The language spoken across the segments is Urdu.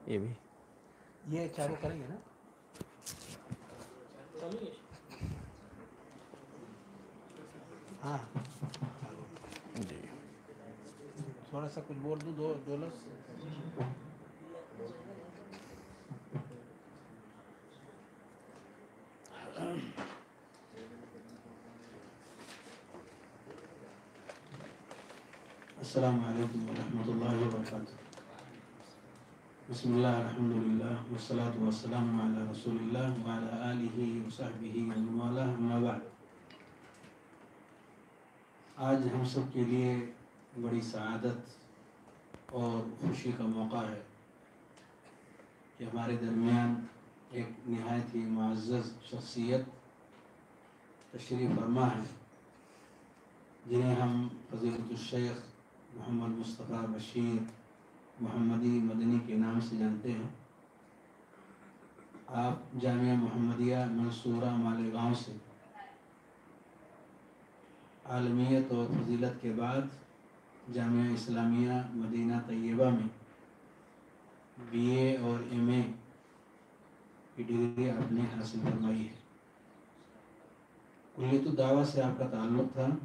یہ بھی یہ چالو کریں گے نا؟ ہاں جی تھوڑا سا کچھ بول دوں، دو لفظ. السلام علیکم ورحمۃ اللہ وبرکاتہ. بسم اللہ الحمدللہ والصلاة والسلام علی رسول اللہ وعلی آلہ وصحبہ ومن والہ، اما بعد. آج ہم سب کے لیے بڑی سعادت اور خوشی کا موقع ہے کہ ہمارے درمیان ایک نہایت ہی معزز شخصیت تشریف فرما ہے، جنہیں ہم فضیلۃ الشیخ محمد مصطفیٰ بشیر محمدی مدنی کے نام سے جانتے ہیں. آپ جامعہ محمدیہ منصورہ مالیگاؤں سے عالمیت اور فضیلت کے بعد جامعہ اسلامیہ مدینہ طیبہ میں بی اے اور ایم اے کی ڈگری آپ نے حاصل فرمائی ہے. کلیت الدعوہ سے آپ کا تعلق تھا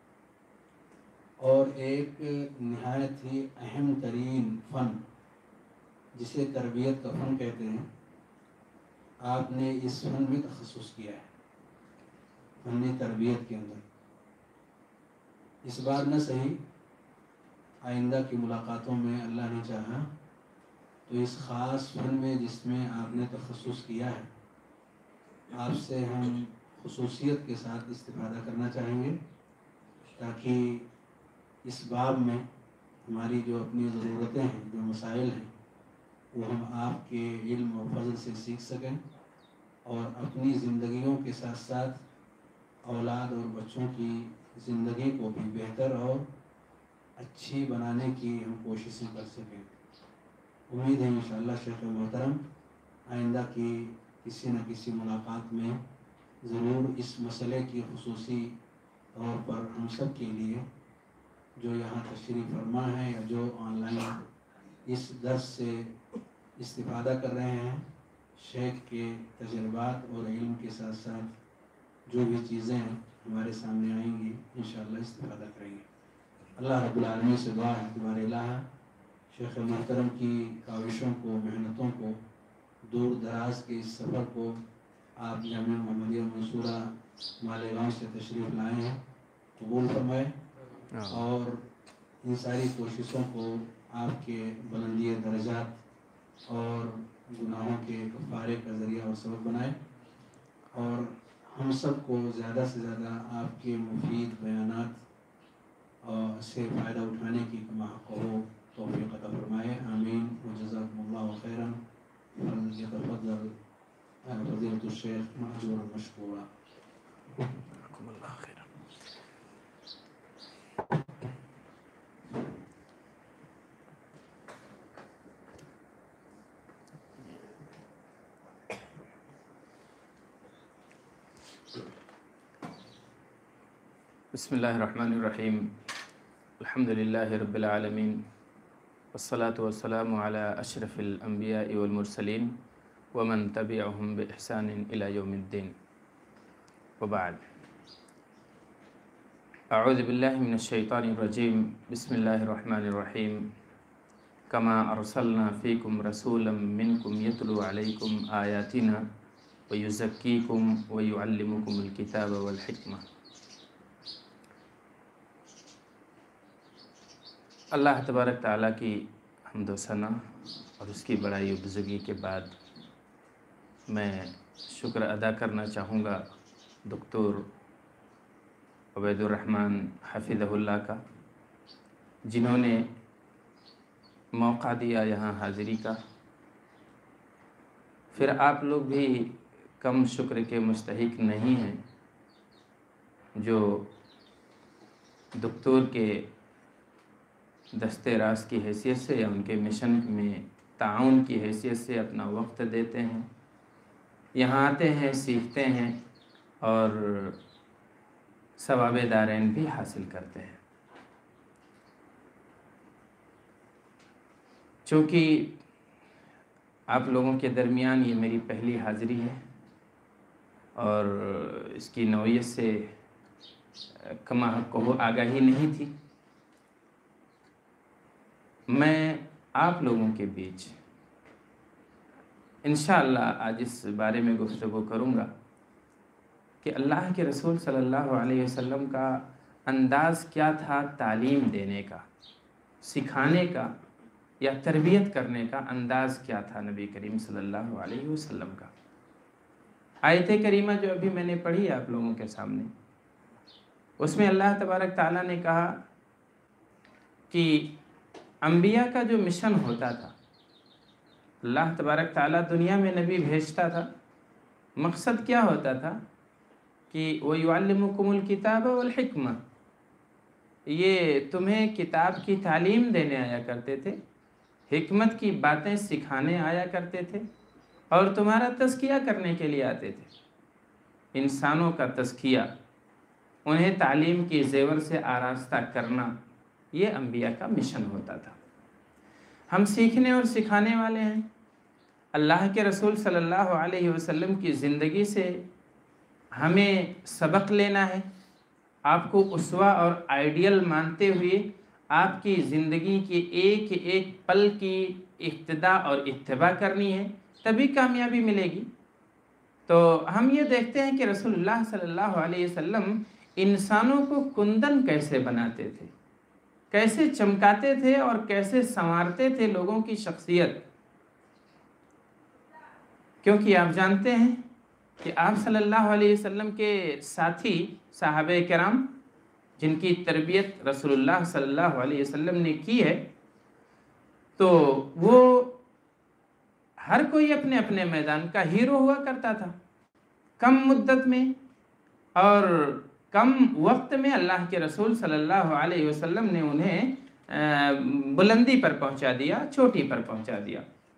اور ایک نہایت ہی اہم ترین فن جسے تربیت کا فن کہتے ہیں، آپ نے اس فن میں تخصص کیا ہے، فن تربیت کے اندر. اس بار نہ صحیح، آئندہ کی ملاقاتوں میں اللہ نے چاہا تو اس خاص فن میں جس میں آپ نے تخصص کیا ہے، آپ سے ہم خصوصیت کے ساتھ استفادہ کرنا چاہیں گے، تاکہ اس باب میں ہماری جو اپنی ضرورتیں ہیں، جو مسائل ہیں، وہ ہم آپ کے علم و فضل سے سیکھ سکیں اور اپنی زندگیوں کے ساتھ ساتھ اولاد اور بچوں کی زندگی کو بھی بہتر اور اچھی بنانے کی ہم کوششیں کر سکیں. امید ہے انشاءاللہ شیخ محترم آئندہ کی کسی نہ کسی ملاقات میں ضرور اس مسئلے کی خصوصی طور پر ہم سب کے لیے جو یہاں تشریف فرما ہے یا جو آن لائن اس درس سے استفادہ کر رہے ہیں، شیخ کے تجربات اور علم کے ساتھ ساتھ جو بھی چیزیں ہمارے سامنے آئیں گی انشاءاللہ استفادہ کریں گے. اللہ رب العالمین سے دعا ہے کہ بار الہ شیخ محترم کی کاوشوں کو، محنتوں کو، دور دراز کے اس سفر کو آپ جامعہ محمدیہ منصورہ مالیگاؤں سے تشریف لائے ہیں، قبول فرمائے اور ان ساری کوششوں کو آپ کے بلندی درجات اور گناہوں کے کفارے کا ذریعہ اور سبب بنائے، اور ہم سب کو زیادہ سے زیادہ آپ کے مفید بیانات سے فائدہ اٹھانے کی حق ہو توفیق عطا فرمائے. آمین وجزاکم اللہ خیرا. فلیتفضل فضیلۃ الشیخ مأجورا مشکورا. جزاکم اللہ خیر. بسم اللہ الرحمن الرحیم. الحمد للہ رب العالمین والصلاة والسلام علی اشرف الانبیاء والمرسلین ومن تبعهم بإحسان الى یوم الدین، وبعد. اعوذ باللہ من الشیطان الرجیم. بسم اللہ الرحمن الرحیم. کما ارسلنا فیکم رسولا منکم یتلو علیکم آیاتنا ویزکیکم ویعلمکم الکتاب والحکمہ. اللہ تبارک تعالیٰ کی حمد و ثنا اور اس کی بڑائی و بزرگی کے بعد میں شکر ادا کرنا چاہوں گا دکتور عبید الرحمن حفظہ اللہ کا، جنہوں نے موقع دیا یہاں حاضری کا. پھر آپ لوگ بھی کم شکر کے مستحق نہیں ہیں جو دکتور کے دستے راست کی حیثیت سے یا ان کے مشن میں تعاون کی حیثیت سے اپنا وقت دیتے ہیں، یہاں آتے ہیں، سیکھتے ہیں اور ثواب دارین بھی حاصل کرتے ہیں. چونکہ آپ لوگوں کے درمیان یہ میری پہلی حاضری ہے اور اس کی نوعیت سے کما حق کو آگاہی نہیں تھی۔ میں آپ لوگوں کے بیچ انشاءاللہ آج اس بارے میں گفتگو کروں گا کہ اللہ کے رسول صلی اللہ علیہ وسلم کا انداز کیا تھا تعلیم دینے کا، سکھانے کا یا تربیت کرنے کا انداز کیا تھا نبی کریم صلی اللہ علیہ وسلم کا۔ آیت کریمہ جو ابھی میں نے پڑھی آپ لوگوں کے سامنے، اس میں اللہ تبارک تعالیٰ نے کہا کہ انبیاء کا جو مشن ہوتا تھا، اللہ تبارک تعالیٰ دنیا میں نبی بھیجتا تھا، مقصد کیا ہوتا تھا کہ وَيُعَلِّمُكُمُ الْكِتَابَ وَالْحِكْمَةَ، یہ تمہیں کتاب کی تعلیم دینے آیا کرتے تھے، حکمت کی باتیں سکھانے آیا کرتے تھے، اور تمہارا تزکیہ کرنے کے لیے آتے تھے۔ انسانوں کا تزکیہ، انہیں تعلیم کی زیور سے آراستہ کرنا، یہ انبیاء کا مشن ہوتا تھا۔ ہم سیکھنے اور سکھانے والے ہیں۔ اللہ کے رسول صلی اللہ علیہ وسلم کی زندگی سے ہمیں سبق لینا ہے، آپ کو اسوہ اور آئیڈیل مانتے ہوئے آپ کی زندگی کے ایک ایک پل کی اقتداء اور اتباع کرنی ہے، تبھی کامیابی ملے گی۔ تو ہم یہ دیکھتے ہیں کہ رسول اللہ صلی اللہ علیہ وسلم انسانوں کو کندن کیسے بناتے تھے، کیسے چمکاتے تھے اور کیسے سنوارتے تھے لوگوں کی شخصیت، کیونکہ آپ جانتے ہیں کہ آپ صلی اللہ علیہ وسلم کے ساتھی صحابہ کرام جن کی تربیت رسول اللہ صلی اللہ علیہ وسلم نے کی ہے، تو وہ ہر کوئی اپنے اپنے میدان کا ہیرو ہوا کرتا تھا۔ کم مدت میں اور کم وقت میں اللہ کے رسول صلی اللہ علیہ وسلم نے انہیں بلندی پر پہنچا دیا، چوٹی پر پہنچا دیا۔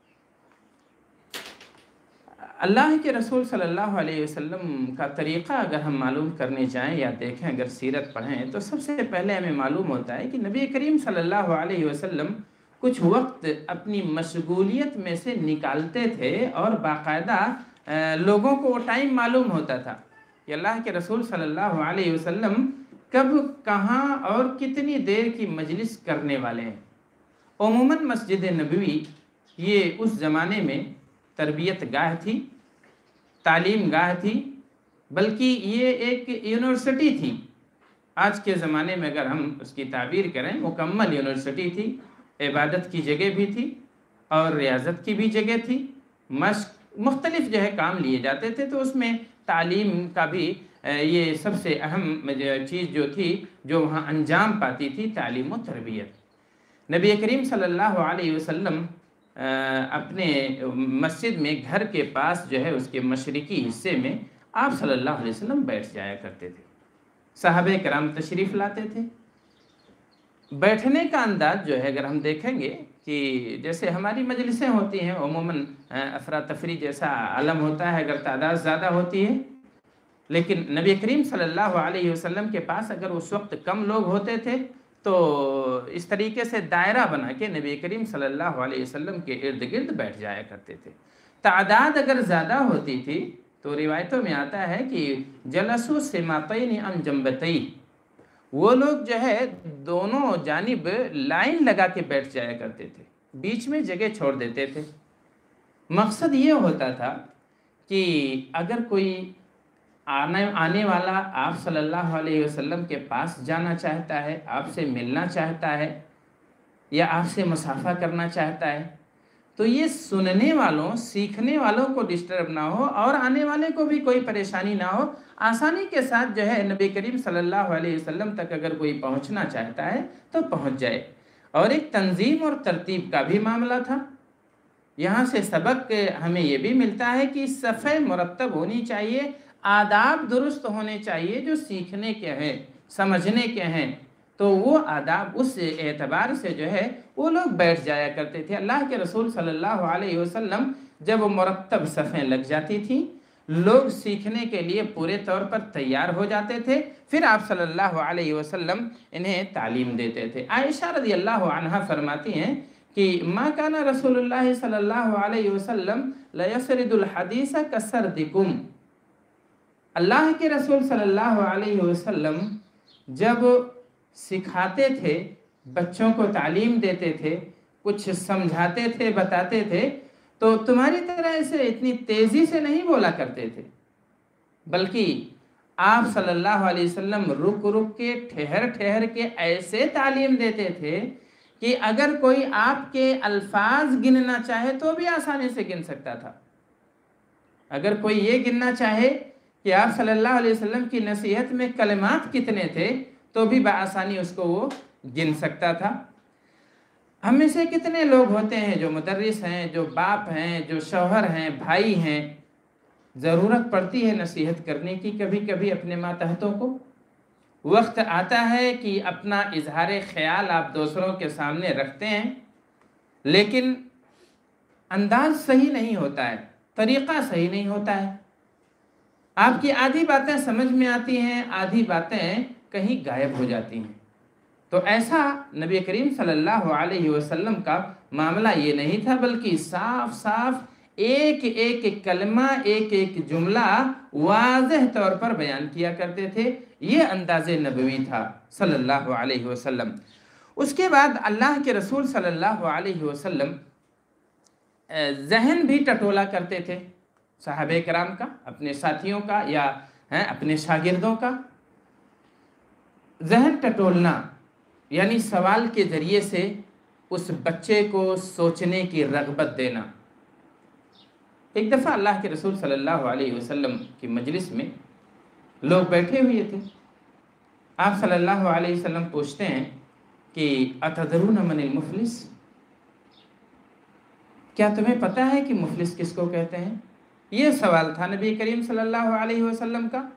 اللہ کے رسول صلی اللہ علیہ وسلم کا طریقہ اگر ہم معلوم کرنے جائیں یا دیکھیں، اگر سیرت پڑھیں، تو سب سے پہلے ہمیں معلوم ہوتا ہے کہ نبی کریم صلی اللہ علیہ وسلم کچھ وقت اپنی مشغولیت میں سے نکالتے تھے اور باقاعدہ لوگوں کو وہ ٹائم معلوم ہوتا تھا کہ اللہ کے رسول صلی اللہ علیہ وسلم کب، کہاں اور کتنی دیر کی مجلس کرنے والے ہیں۔ عموماً مسجد نبوی یہ اس زمانے میں تربیت گاہ تھی، تعلیم گاہ تھی، بلکہ یہ ایک یونیورسٹی تھی۔ آج کے زمانے میں اگر ہم اس کی تعبیر کریں، مکمل یونیورسٹی تھی، عبادت کی جگہ بھی تھی اور ریاضت کی بھی جگہ تھی، مشق مختلف جو ہے کام لیے جاتے تھے، تو اس میں تعلیم کا بھی یہ سب سے اہم چیز جو تھی جو وہاں انجام پاتی تھی، تعلیم و تربیت۔ نبی کریم صلی اللہ علیہ وسلم اپنے مسجد میں گھر کے پاس جو ہے اس کے مشرقی حصے میں آپ صلی اللہ علیہ وسلم بیٹھ جایا کرتے تھے، صحابہ کرام تشریف لاتے تھے۔ بیٹھنے کا انداز جو ہے اگر ہم دیکھیں گے کہ جیسے ہماری مجلسیں ہوتی ہیں، عموماً افراتفری جیسا عالم ہوتا ہے اگر تعداد زیادہ ہوتی ہے، لیکن نبی کریم صلی اللہ علیہ وسلم کے پاس اگر اس وقت کم لوگ ہوتے تھے تو اس طریقے سے دائرہ بنا کے نبی کریم صلی اللہ علیہ وسلم کے ارد گرد بیٹھ جایا کرتے تھے۔ تعداد اگر زیادہ ہوتی تھی تو روایتوں میں آتا ہے کہ جلسوا سماطین عن جنبتین، وہ لوگ جو ہے دونوں جانب لائن لگا کے بیٹھ جایا کرتے تھے، بیچ میں جگہ چھوڑ دیتے تھے۔ مقصد یہ ہوتا تھا کہ اگر کوئی آنے والا آپ صلی اللہ علیہ وسلم کے پاس جانا چاہتا ہے، آپ سے ملنا چاہتا ہے یا آپ سے مصافحہ کرنا چاہتا ہے، تو یہ سننے والوں، سیکھنے والوں کو ڈسٹرب نہ ہو اور آنے والے کو بھی کوئی پریشانی نہ ہو، آسانی کے ساتھ جو ہے نبی کریم صلی اللہ علیہ وسلم تک اگر کوئی پہنچنا چاہتا ہے تو پہنچ جائے۔ اور ایک تنظیم اور ترتیب کا بھی معاملہ تھا۔ یہاں سے سبق ہمیں یہ بھی ملتا ہے کہ صفحے مرتب ہونی چاہیے، آداب درست ہونے چاہیے جو سیکھنے کے ہیں، سمجھنے کے ہیں، تو وہ آداب اس اعتبار سے جو ہے وہ لوگ بیٹھ جایا کرتے تھے۔ اللہ کے رسول صلی اللہ علیہ وسلم جب مرتب صفیں لگ جاتی تھیں، لوگ سیکھنے کے لیے پورے طور پر تیار ہو جاتے تھے، پھر آپ صلی اللہ علیہ وسلم انہیں تعلیم دیتے تھے۔ عائشہ رضی اللہ عنہا فرماتی ہیں کہ ما کانا رسول اللہ صلی اللہ علیہ وسلم لیسرد الحدیث کسردکم، اللہ کے رسول صلی اللہ علیہ وسلم جب سکھاتے تھے، بچوں کو تعلیم دیتے تھے، کچھ سمجھاتے تھے، بتاتے تھے، تو تمہاری طرح ایسے اتنی تیزی سے نہیں بولا کرتے تھے، بلکہ آپ صلی اللہ علیہ وسلم رک رک کے، ٹھہر ٹھہر کے ایسے تعلیم دیتے تھے کہ اگر کوئی آپ کے الفاظ گننا چاہے تو بھی آسانی سے گن سکتا تھا۔ اگر کوئی یہ گننا چاہے کہ آپ صلی اللہ علیہ وسلم کی نصیحت میں کلمات کتنے تھے تو بھی بآسانی اس کو وہ گن سکتا تھا۔ ہم میں سے کتنے لوگ ہوتے ہیں جو مدرس ہیں، جو باپ ہیں، جو شوہر ہیں، بھائی ہیں، ضرورت پڑتی ہے نصیحت کرنے کی کبھی کبھی اپنے ماتحتوں کو، وقت آتا ہے کہ اپنا اظہار خیال آپ دوسروں کے سامنے رکھتے ہیں، لیکن انداز صحیح نہیں ہوتا ہے، طریقہ صحیح نہیں ہوتا ہے، آپ کی آدھی باتیں سمجھ میں آتی ہیں، آدھی باتیں کہیں غائب ہو جاتی ہیں۔ تو ایسا نبی کریم صلی اللہ علیہ وسلم کا معاملہ یہ نہیں تھا، بلکہ صاف صاف ایک ایک کلمہ، ایک ایک جملہ واضح طور پر بیان کیا کرتے تھے۔ یہ انداز نبوی تھا صلی اللہ علیہ وسلم۔ اس کے بعد اللہ کے رسول صلی اللہ علیہ وسلم ذہن بھی ٹٹولا کرتے تھے صحابہ کرام کا، اپنے ساتھیوں کا یا اپنے شاگردوں کا۔ ذہن ٹٹولنا یعنی سوال کے ذریعے سے اس بچے کو سوچنے کی رغبت دینا۔ ایک دفعہ اللہ کے رسول صلی اللہ علیہ وسلم کی مجلس میں لوگ بیٹھے ہوئے تھے، آپ صلی اللہ علیہ وسلم پوچھتے ہیں کہ اتدرون من المفلس، کیا تمہیں پتہ ہے کہ مفلس کس کو کہتے ہیں؟ یہ سوال تھا نبی کریم صلی اللہ علیہ وسلم کا۔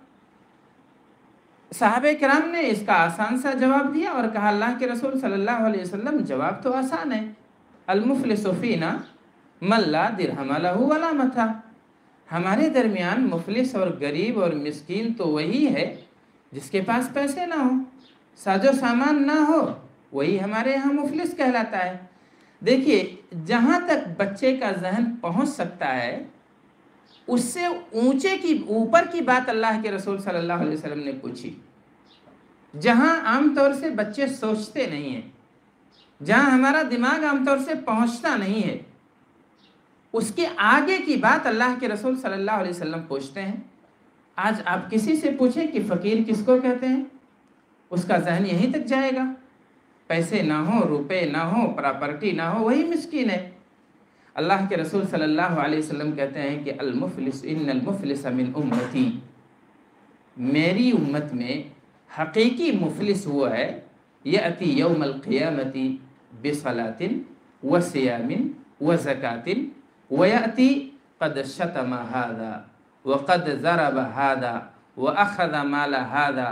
صحابہ کرام نے اس کا آسان سا جواب دیا اور کہا اللہ کے رسول صلی اللہ علیہ وسلم جواب تو آسان ہے، المفلس فینا من لا درہم لہ ولا متاع، ہمارے درمیان مفلس اور غریب اور مسکین تو وہی ہے جس کے پاس پیسے نہ ہوں، ساز و سامان نہ ہو، وہی ہمارے یہاں مفلس کہلاتا ہے۔ دیکھیے جہاں تک بچے کا ذہن پہنچ سکتا ہے اس سے اوپر کی بات اللہ کے رسول صلی اللہ علیہ وسلم نے پوچھی۔ جہاں عام طور سے بچے سوچتے نہیں ہیں، جہاں ہمارا دماغ عام طور سے پہنچتا نہیں ہے، اس کے آگے کی بات اللہ کے رسول صلی اللہ علیہ وسلم پوچھتے ہیں۔ آج آپ کسی سے پوچھیں کہ فقیر کس کو کہتے ہیں، اس کا ذہن یہیں تک جائے گا، پیسے نہ ہو، روپے نہ ہو، پراپرٹی نہ ہو، وہی مسکین ہے۔ اللہ کے رسول صلی اللہ علیہ وسلم کہتے ہیں کہ المفلس ان المفلس من امتی، میری امت میں حقیقی مفلس وہ ہے یأتی یوم القیامت بصلاۃ وصیام وزکاۃ ویأتی قد شتم هذا وقد ضرب هذا واخذ مال هذا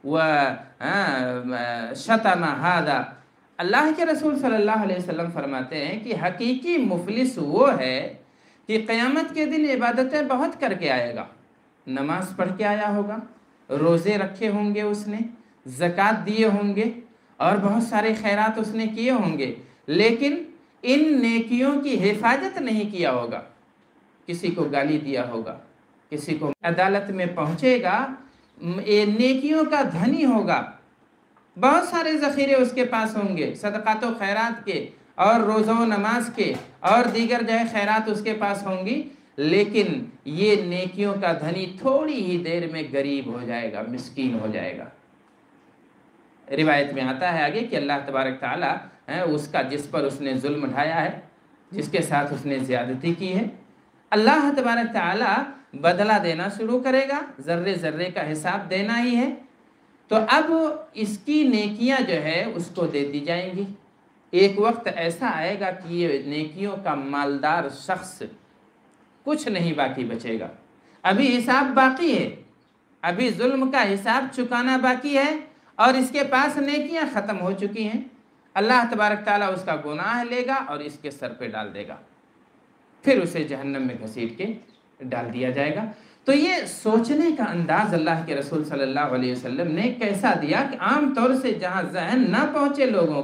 وشتم هذا۔ اللہ کے رسول صلی اللہ علیہ وسلم فرماتے ہیں کہ حقیقی مفلس وہ ہے کہ قیامت کے دن عبادتیں بہت کر کے آئے گا، نماز پڑھ کے آیا ہوگا، روزے رکھے ہوں گے، اس نے زکوٰۃ دیے ہوں گے اور بہت سارے خیرات اس نے کیے ہوں گے، لیکن ان نیکیوں کی حفاظت نہیں کیا ہوگا، کسی کو گالی دیا ہوگا، کسی کو عدالت میں پہنچے گا، نیکیوں کا دھنی ہوگا، بہت سارے ذخیرے اس کے پاس ہوں گے، صدقات و خیرات کے اور روزہ و نماز کے اور دیگر خیرات اس کے پاس ہوں گی، لیکن یہ نیکیوں کا دھنی تھوڑی ہی دیر میں غریب ہو جائے گا، مسکین ہو جائے گا۔ روایت میں آتا ہے آگے کہ اللہ تبارک تعالیٰ اس کا جس پر اس نے ظلم ڈھایا ہے، جس کے ساتھ اس نے زیادتی کی ہے، اللہ تبارک تعالیٰ بدلہ دینا شروع کرے گا، ذرے ذرے کا حساب دینا ہی ہے۔ تو اب اس کی نیکیاں جو ہے اس کو دے دی جائیں گی۔ ایک وقت ایسا آئے گا کہ یہ نیکیوں کا مالدار شخص کچھ نہیں باقی بچے گا، ابھی حساب باقی ہے، ابھی ظلم کا حساب چکانا باقی ہے اور اس کے پاس نیکیاں ختم ہو چکی ہیں۔ اللہ تبارک تعالیٰ اس کا گناہ لے گا اور اس کے سر پہ ڈال دے گا، پھر اسے جہنم میں گھسیٹ کے ڈال دیا جائے گا۔ تو یہ سوچنے کا انداز اللہ کے رسول صلی اللہ علیہ وسلم نے کیسا دیا کہ عام طور سے جہاں ذہن نہ پہنچے لوگوں کا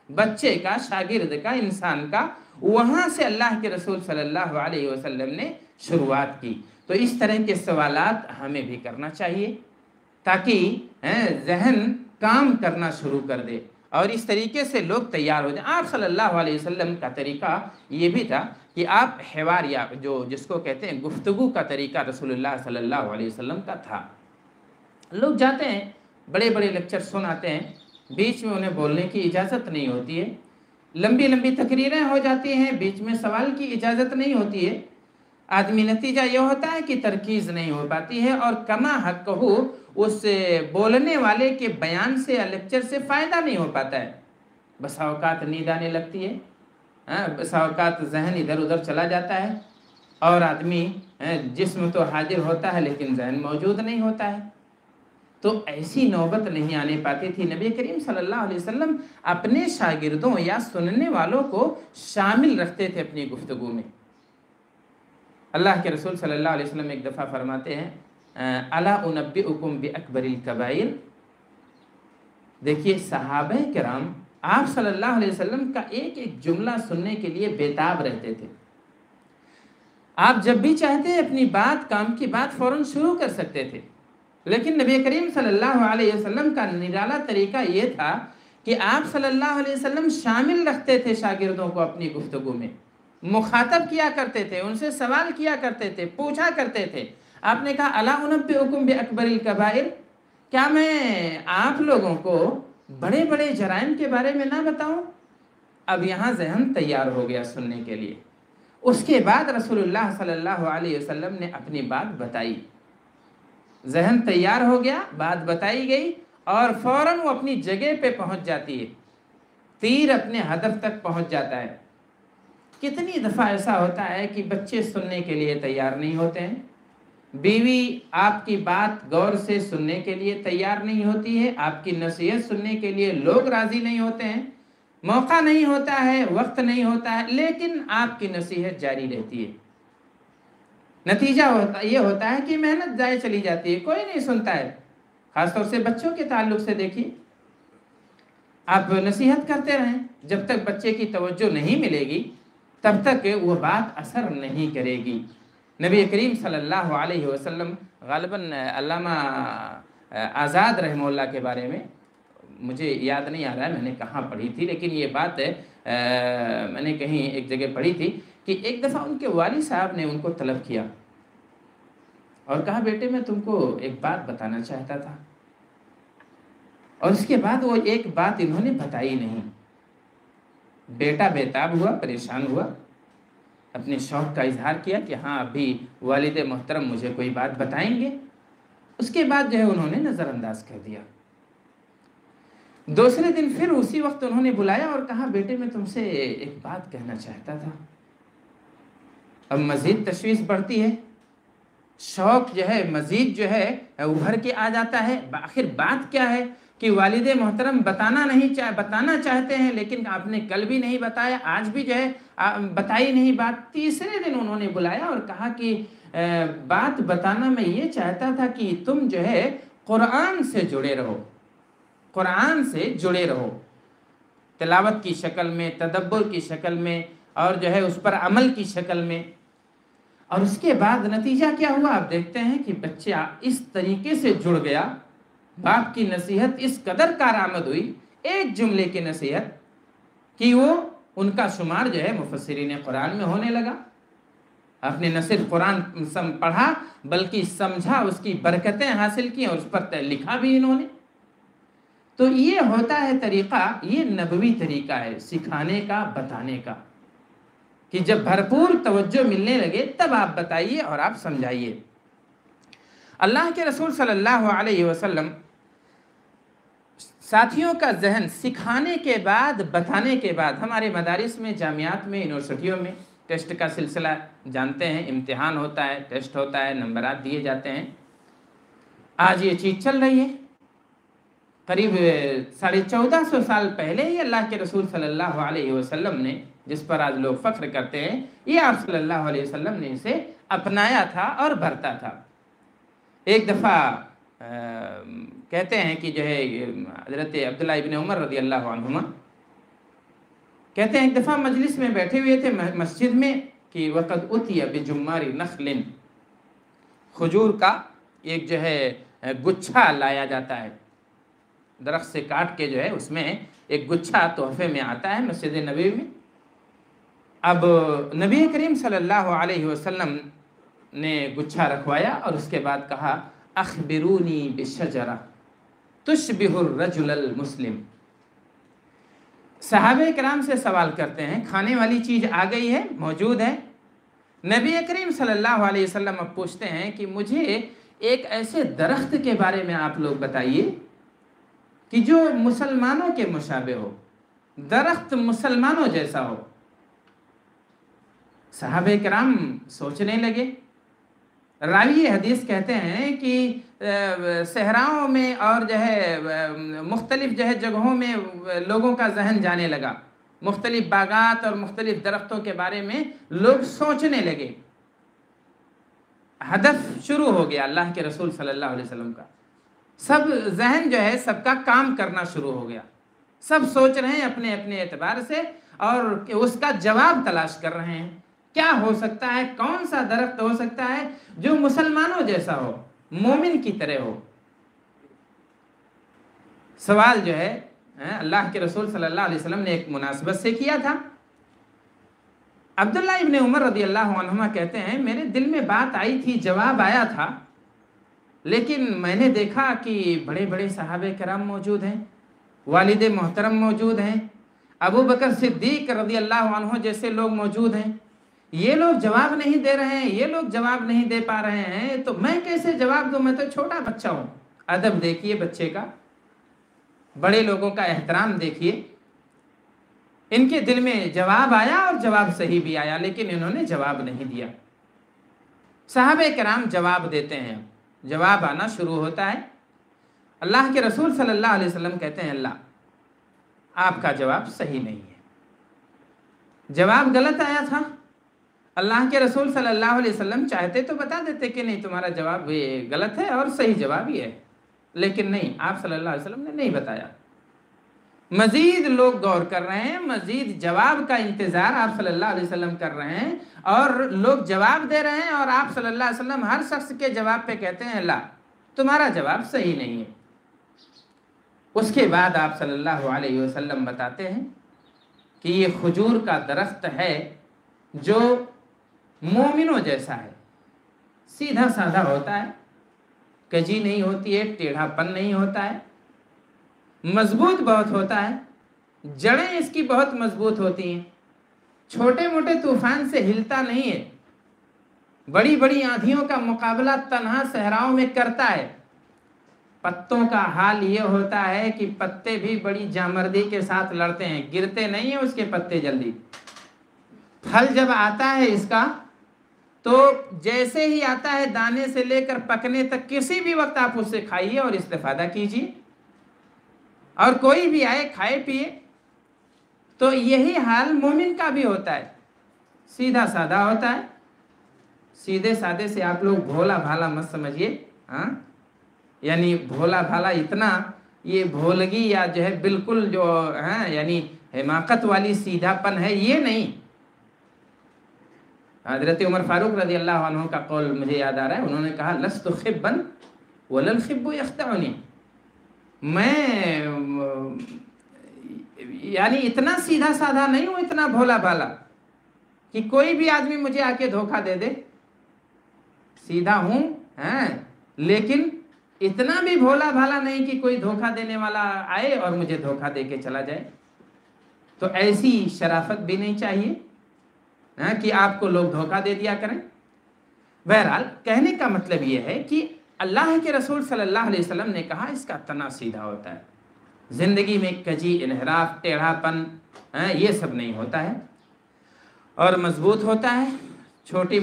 بچے کا، شاگرد کا، انسان کا، وہاں سے اللہ کے رسول صلی اللہ علیہ وسلم نے شروعات کی۔ تو اس طرح کے سوالات ہمیں بھی کرنا چاہیے تاکہ ذہن کام کرنا شروع کر دے اور اس طریقے سے لوگ تیار ہو جائیں۔ آپ صلی اللہ علیہ وسلم کا طریقہ یہ بھی تھا کہ آپ حوار، یا جس کو کہتے ہیں گفتگو کا طریقہ رسول اللہ صلی اللہ علیہ وسلم کا تھا۔ لوگ جاتے ہیں، بڑے بڑے لیکچر سناتے ہیں، بیچ میں انہیں بولنے کی اجازت نہیں ہوتی ہے، لمبی لمبی تقریریں ہو جاتی ہیں، بیچ میں سوال کی اجازت نہیں ہوتی ہے۔ آدمی نتیجہ یہ ہوتا ہے کہ ترکیز نہیں ہو پاتی ہے اور کما حق ہو اس بولنے والے کے بیان سے یا لیکچر سے فائدہ نہیں ہو پاتا ہے۔ بسا اوقات نیند آنے لگتی ہے، بسا اوقات ذہن ادھر ادھر چلا جاتا ہے اور آدمی جسم تو حاضر ہوتا ہے لیکن ذہن موجود نہیں ہوتا ہے۔ تو ایسی نوبت نہیں آنے پاتی تھی۔ نبی کریم صلی اللہ علیہ وسلم اپنے شاگردوں یا سننے والوں کو شامل رکھتے تھے اپنی گفتگو میں۔ اللہ کے رسول صلی اللہ علیہ وسلم ایک دفعہ فرماتے ہیں الا انبئکم باکبر الکبائر۔ دیکھیے صحابہ کرام آپ صلی اللہ علیہ وسلم کا ایک ایک جملہ سننے کے لیے بےتاب رہتے تھے۔ آپ جب بھی چاہتے اپنی بات، کام کی بات فوراً شروع کر سکتے تھے، لیکن نبی کریم صلی اللہ علیہ وسلم کا نرالا طریقہ یہ تھا کہ آپ صلی اللہ علیہ وسلم شامل رکھتے تھے شاگردوں کو اپنی گفتگو میں، مخاطب کیا کرتے تھے، ان سے سوال کیا کرتے تھے، پوچھا کرتے تھے۔ آپ نے کہا الا انبئکم باکبر الکبائر، کیا میں آپ لوگوں کو بڑے بڑے جرائم کے بارے میں نہ بتاؤں؟ اب یہاں ذہن تیار ہو گیا سننے کے لیے۔ اس کے بعد رسول اللہ صلی اللہ علیہ وسلم نے اپنی بات بتائی، ذہن تیار ہو گیا، بات بتائی گئی اور فوراً وہ اپنی جگہ پہ پہنچ جاتی ہے، تیر اپنے ہدف تک پہنچ جاتا ہے۔ کتنی دفعہ ایسا ہوتا ہے کہ بچے سننے کے لیے تیار نہیں ہوتے ہیں، بیوی آپ کی بات غور سے سننے کے لیے تیار نہیں ہوتی ہے، آپ کی نصیحت سننے کے لیے لوگ راضی نہیں ہوتے ہیں، موقع نہیں ہوتا ہے، وقت نہیں ہوتا ہے، لیکن آپ کی نصیحت جاری رہتی ہے۔ نتیجہ یہ ہوتا ہے کہ محنت ضائع چلی جاتی ہے، کوئی نہیں سنتا ہے۔ خاص طور سے بچوں کے تعلق سے دیکھیے، آپ نصیحت کرتے رہیں، جب تک بچے کی توجہ نہیں ملے گی تب تک وہ بات اثر نہیں کرے گی۔ نبی کریم صلی اللہ علیہ وسلم، غالباً علامہ آزاد رحمہ اللہ کے بارے میں مجھے یاد نہیں آ رہا ہے میں نے کہاں پڑھی تھی، لیکن یہ بات میں نے کہیں ایک جگہ پڑھی تھی کہ ایک دفعہ ان کے والد صاحب نے ان کو طلب کیا اور کہا بیٹے میں تم کو ایک بات بتانا چاہتا تھا، اور اس کے بعد وہ ایک بات انہوں نے بتائی نہیں۔ بیٹا بےتاب ہوا، پریشان ہوا، اپنے شوق کا اظہار کیا کہ ہاں ابھی والد محترم مجھے کوئی بات بتائیں گے، اس کے بعد جو ہے انہوں نے نظر انداز کر دیا۔ دوسرے دن پھر اسی وقت انہوں نے بلایا اور کہا بیٹے میں تم سے ایک بات کہنا چاہتا تھا۔ اب مزید تشویش بڑھتی ہے، شوق جو ہے مزید جو ہے ابھر کے آ جاتا ہے۔ آخر بات کیا ہے کہ والد محترم بتانا چاہتے ہیں لیکن آپ نے کل بھی نہیں بتایا، آج بھی جو ہے بتائی نہیں بات۔ تیسرے دن انہوں نے بلایا اور کہا کہ بات بتانا میں یہ چاہتا تھا کہ تم جو ہے قرآن سے جڑے رہو، قرآن سے جڑے رہو، تلاوت کی شکل میں، تدبر کی شکل میں، اور جو ہے اس پر عمل کی شکل میں۔ اور اس کے بعد نتیجہ کیا ہوا آپ دیکھتے ہیں کہ بچہ اس طریقے سے جڑ گیا، باپ کی نصیحت اس قدر کارآمد ہوئی، ایک جملے کی نصیحت، کہ وہ ان کا شمار جو ہے مفسرین قرآن میں ہونے لگا۔ آپ نے نہ صرف قرآن پڑھا بلکہ سمجھا، اس کی برکتیں حاصل کی اور اس پر لکھا بھی انہوں نے۔ تو یہ ہوتا ہے طریقہ، یہ نبوی طریقہ ہے سکھانے کا، بتانے کا، کہ جب بھرپور توجہ ملنے لگے تب آپ بتائیے اور آپ سمجھائیے۔ اللہ کے رسول صلی اللہ علیہ وسلم ساتھیوں کا ذہن سکھانے کے بعد، بتانے کے بعد، ہمارے مدارس میں، جامعات میں، یونیورسٹیوں میں ٹیسٹ کا سلسلہ جانتے ہیں، امتحان ہوتا ہے، ٹیسٹ ہوتا ہے، نمبرات دیے جاتے ہیں۔ آج یہ چیز چل رہی ہے۔ قریب 1450 سال پہلے ہی اللہ کے رسول صلی اللہ علیہ وسلم نے، جس پر آج لوگ فخر کرتے ہیں، یہ آپ صلی اللہ علیہ وسلم نے اسے اپنایا تھا اور بھرتا تھا۔ ایک دفعہ کہتے ہیں کہ جو ہے حضرت عبداللہ ابن عمر رضی اللہ عنہما کہتے ہیں ایک دفعہ مجلس میں بیٹھے ہوئے تھے مسجد میں کہ وقت اتی بجمار نخل، کھجور کا ایک جو ہے گچھا لایا جاتا ہے، درخت سے کاٹ کے جو ہے اس میں ایک گچھا تحفے میں آتا ہے مسجد نبوی میں۔ اب نبی کریم صلی اللہ علیہ وسلم نے گچھا رکھوایا اور اس کے بعد کہا اخبرونی بشجرہ تشبہ الرجل المسلم۔ صحابہ کرام سے سوال کرتے ہیں، کھانے والی چیز آ گئی ہے، موجود ہے، نبی کریم صلی اللہ علیہ وسلم اب پوچھتے ہیں کہ مجھے ایک ایسے درخت کے بارے میں آپ لوگ بتائیے کہ جو مسلمانوں کے مشابہ ہو، درخت مسلمانوں جیسا ہو۔ صحابہ کرام سوچنے لگے۔ راوی حدیث کہتے ہیں کہ صحراؤں میں اور جو ہے مختلف جو ہے جگہوں میں لوگوں کا ذہن جانے لگا، مختلف باغات اور مختلف درختوں کے بارے میں لوگ سوچنے لگے، ہدف شروع ہو گیا اللہ کے رسول صلی اللہ علیہ وسلم کا، سب ذہن جو ہے سب کا کام کرنا شروع ہو گیا، سب سوچ رہے ہیں اپنے اپنے اعتبار سے اور اس کا جواب تلاش کر رہے ہیں، کیا ہو سکتا ہے، کون سا درخت ہو سکتا ہے جو مسلمانوں جیسا ہو، مومن کی طرح ہو۔ سوال جو ہے اللہ کے رسول صلی اللہ علیہ وسلم نے ایک مناسبت سے کیا تھا۔ عبداللہ ابن عمر رضی اللہ عنہما کہتے ہیں میرے دل میں بات آئی تھی، جواب آیا تھا، لیکن میں نے دیکھا کہ بڑے بڑے صحابہ کرام موجود ہیں، والد محترم موجود ہیں، ابو بکر صدیق رضی اللہ عنہ جیسے لوگ موجود ہیں، یہ لوگ جواب نہیں دے رہے ہیں، یہ لوگ جواب نہیں دے پا رہے ہیں، تو میں کیسے جواب دوں، میں تو چھوٹا بچہ ہوں۔ ادب دیکھیے بچے کا، بڑے لوگوں کا احترام دیکھیے۔ ان کے دل میں جواب آیا اور جواب صحیح بھی آیا، لیکن انہوں نے جواب نہیں دیا۔ صحابہ کرام جواب دیتے ہیں، جواب آنا شروع ہوتا ہے۔ اللہ کے رسول صلی اللہ علیہ وسلم کہتے ہیں اللہ آپ کا جواب صحیح نہیں ہے، جواب غلط آیا تھا۔ اللہ کے رسول صلی اللہ علیہ وسلم چاہتے تو بتا دیتے کہ نہیں تمہارا جواب غلط ہے اور صحیح جواب یہ ہے، لیکن نہیں، آپ صلی اللہ علیہ وسلم نے نہیں بتایا۔ مزید لوگ غور کر رہے ہیں، مزید جواب کا انتظار آپ صلی اللہ علیہ وسلم کر رہے ہیں، اور لوگ جواب دے رہے ہیں اور آپ صلی اللہ علیہ وسلم ہر شخص کے جواب پہ کہتے ہیں اللہ تمہارا جواب صحیح نہیں ہے۔ اس کے بعد آپ صلی اللہ علیہ وسلم بتاتے ہیں کہ یہ کھجور کا درخت ہے جو مومنوں جیسا ہے، سیدھا سادہ ہوتا ہے، کجی نہیں ہوتی ہے، ٹیڑھا پن نہیں ہوتا ہے، مضبوط بہت ہوتا ہے، جڑیں اس کی بہت مضبوط ہوتی ہیں، چھوٹے موٹے طوفان سے ہلتا نہیں ہے، بڑی بڑی آندھیوں کا مقابلہ تنہا صحراؤں میں کرتا ہے۔ پتوں کا حال یہ ہوتا ہے کہ پتے بھی بڑی جامردی کے ساتھ لڑتے ہیں، گرتے نہیں ہیں اس کے پتے جلدی۔ پھل جب آتا ہے اس کا تو جیسے ہی آتا ہے دانے سے لے کر پکنے تک کسی بھی وقت آپ اس سے کھائیے اور استفادہ کیجیے، اور کوئی بھی آئے کھائے پیے۔ تو یہی حال مومن کا بھی ہوتا ہے، سیدھا سادہ ہوتا ہے۔ سیدھے سادے سے آپ لوگ بھولا بھالا مت سمجھیے، ہاں، یعنی بھولا بھالا اتنا یہ بھولگی یا جو ہے بالکل جو ہے یعنی حماقت والی سیدھا پن ہے، یہ نہیں۔ حضرت عمر فاروق رضی اللہ عنہ کا قول مجھے یاد آ رہا ہے، انہوں نے کہا لست خبا ولا الخب یخدعنی، میں یعنی اتنا سیدھا سادھا نہیں ہوں، اتنا بھولا بھالا کہ کوئی بھی آدمی مجھے آ کے دھوکہ دے دے، سیدھا ہوں ہیں لیکن اتنا بھی بھولا بھالا نہیں کہ کوئی دھوکہ دینے والا آئے اور مجھے دھوکہ دے کے چلا جائے۔ تو ایسی شرافت بھی نہیں چاہیے کہ آپ کو لوگ دھوکہ دے دیا کریں۔ بہرحال کہنے کا مطلب یہ ہے کہ اللہ کے رسول صلی اللہ علیہ وسلم نے کہا اس کا تنا سیدھا ہوتا ہے، زندگی میں کجی، انحراف، ٹیڑھا پن یہ سب نہیں ہوتا ہے، اور مضبوط ہوتا ہے، چھوٹی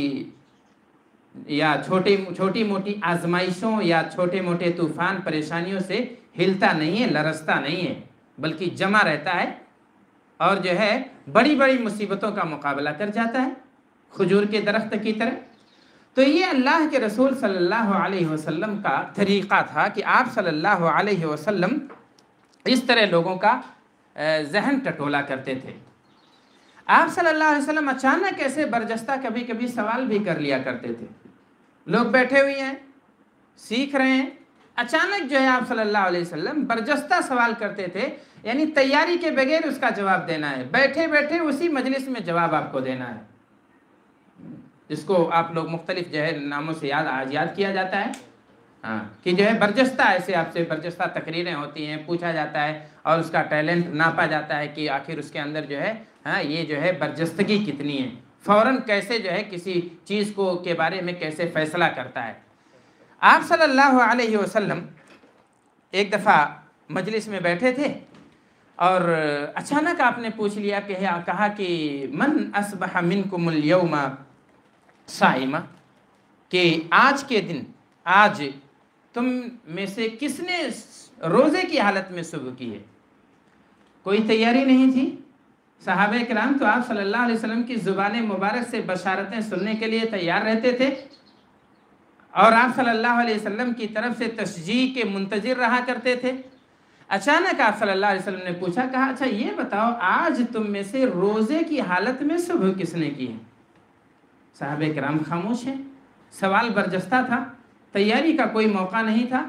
موٹی آزمائشوں یا چھوٹے موٹے طوفان پریشانیوں سے ہلتا نہیں ہے، لرزتا نہیں ہے، بلکہ جمع رہتا ہے اور جو ہے بڑی بڑی مصیبتوں کا مقابلہ کر جاتا ہے، کھجور کے درخت کی طرح۔ تو یہ اللہ کے رسول صلی اللہ علیہ وسلم کا طریقہ تھا کہ آپ صلی اللہ علیہ وسلم اس طرح لوگوں کا ذہن ٹٹولا کرتے تھے۔ آپ صلی اللہ علیہ وسلم اچانک ایسے برجستہ کبھی کبھی سوال بھی کر لیا کرتے تھے۔ لوگ بیٹھے ہوئے ہیں، سیکھ رہے ہیں، اچانک جو ہے آپ صلی اللہ علیہ وسلم برجستہ سوال کرتے تھے، یعنی تیاری کے بغیر اس کا جواب دینا ہے، بیٹھے بیٹھے اسی مجلس میں جواب آپ کو دینا ہے، جس کو آپ لوگ مختلف جو ہے ناموں سے یاد کیا جاتا ہے، ہاں، کہ جو ہے برجستہ، ایسے آپ سے برجستہ تقریریں ہوتی ہیں، پوچھا جاتا ہے اور اس کا ٹیلنٹ ناپا جاتا ہے کہ آخر اس کے اندر جو ہے یہ جو ہے برجستگی کتنی ہے، فوراً کیسے جو ہے کسی چیز کو کے بارے میں کیسے فیصلہ کرتا ہے۔ آپ صلی اللہ علیہ وسلم ایک دفعہ مجلس میں بیٹھے تھے اور اچانک آپ نے پوچھ لیا کہ کہا کہ من اصبح منکم اليوم صائما، کہ آج کے دن، آج تم میں سے کس نے روزے کی حالت میں صبح کی ہے؟ کوئی تیاری نہیں تھی۔ صحابہ کرام تو آپ صلی اللہ علیہ وسلم کی زبان مبارک سے بشارتیں سننے کے لیے تیار رہتے تھے اور آپ صلی اللہ علیہ وسلم کی طرف سے تشجیع کے منتظر رہا کرتے تھے۔ اچانک آپ صلی اللہ علیہ وسلم نے پوچھا، کہا اچھا یہ بتاؤ آج تم میں سے روزے کی حالت میں صبح کس نے کی ہے؟ صحابہ کرام خاموش ہیں، سوال برجستہ تھا، تیاری کا کوئی موقع نہیں تھا۔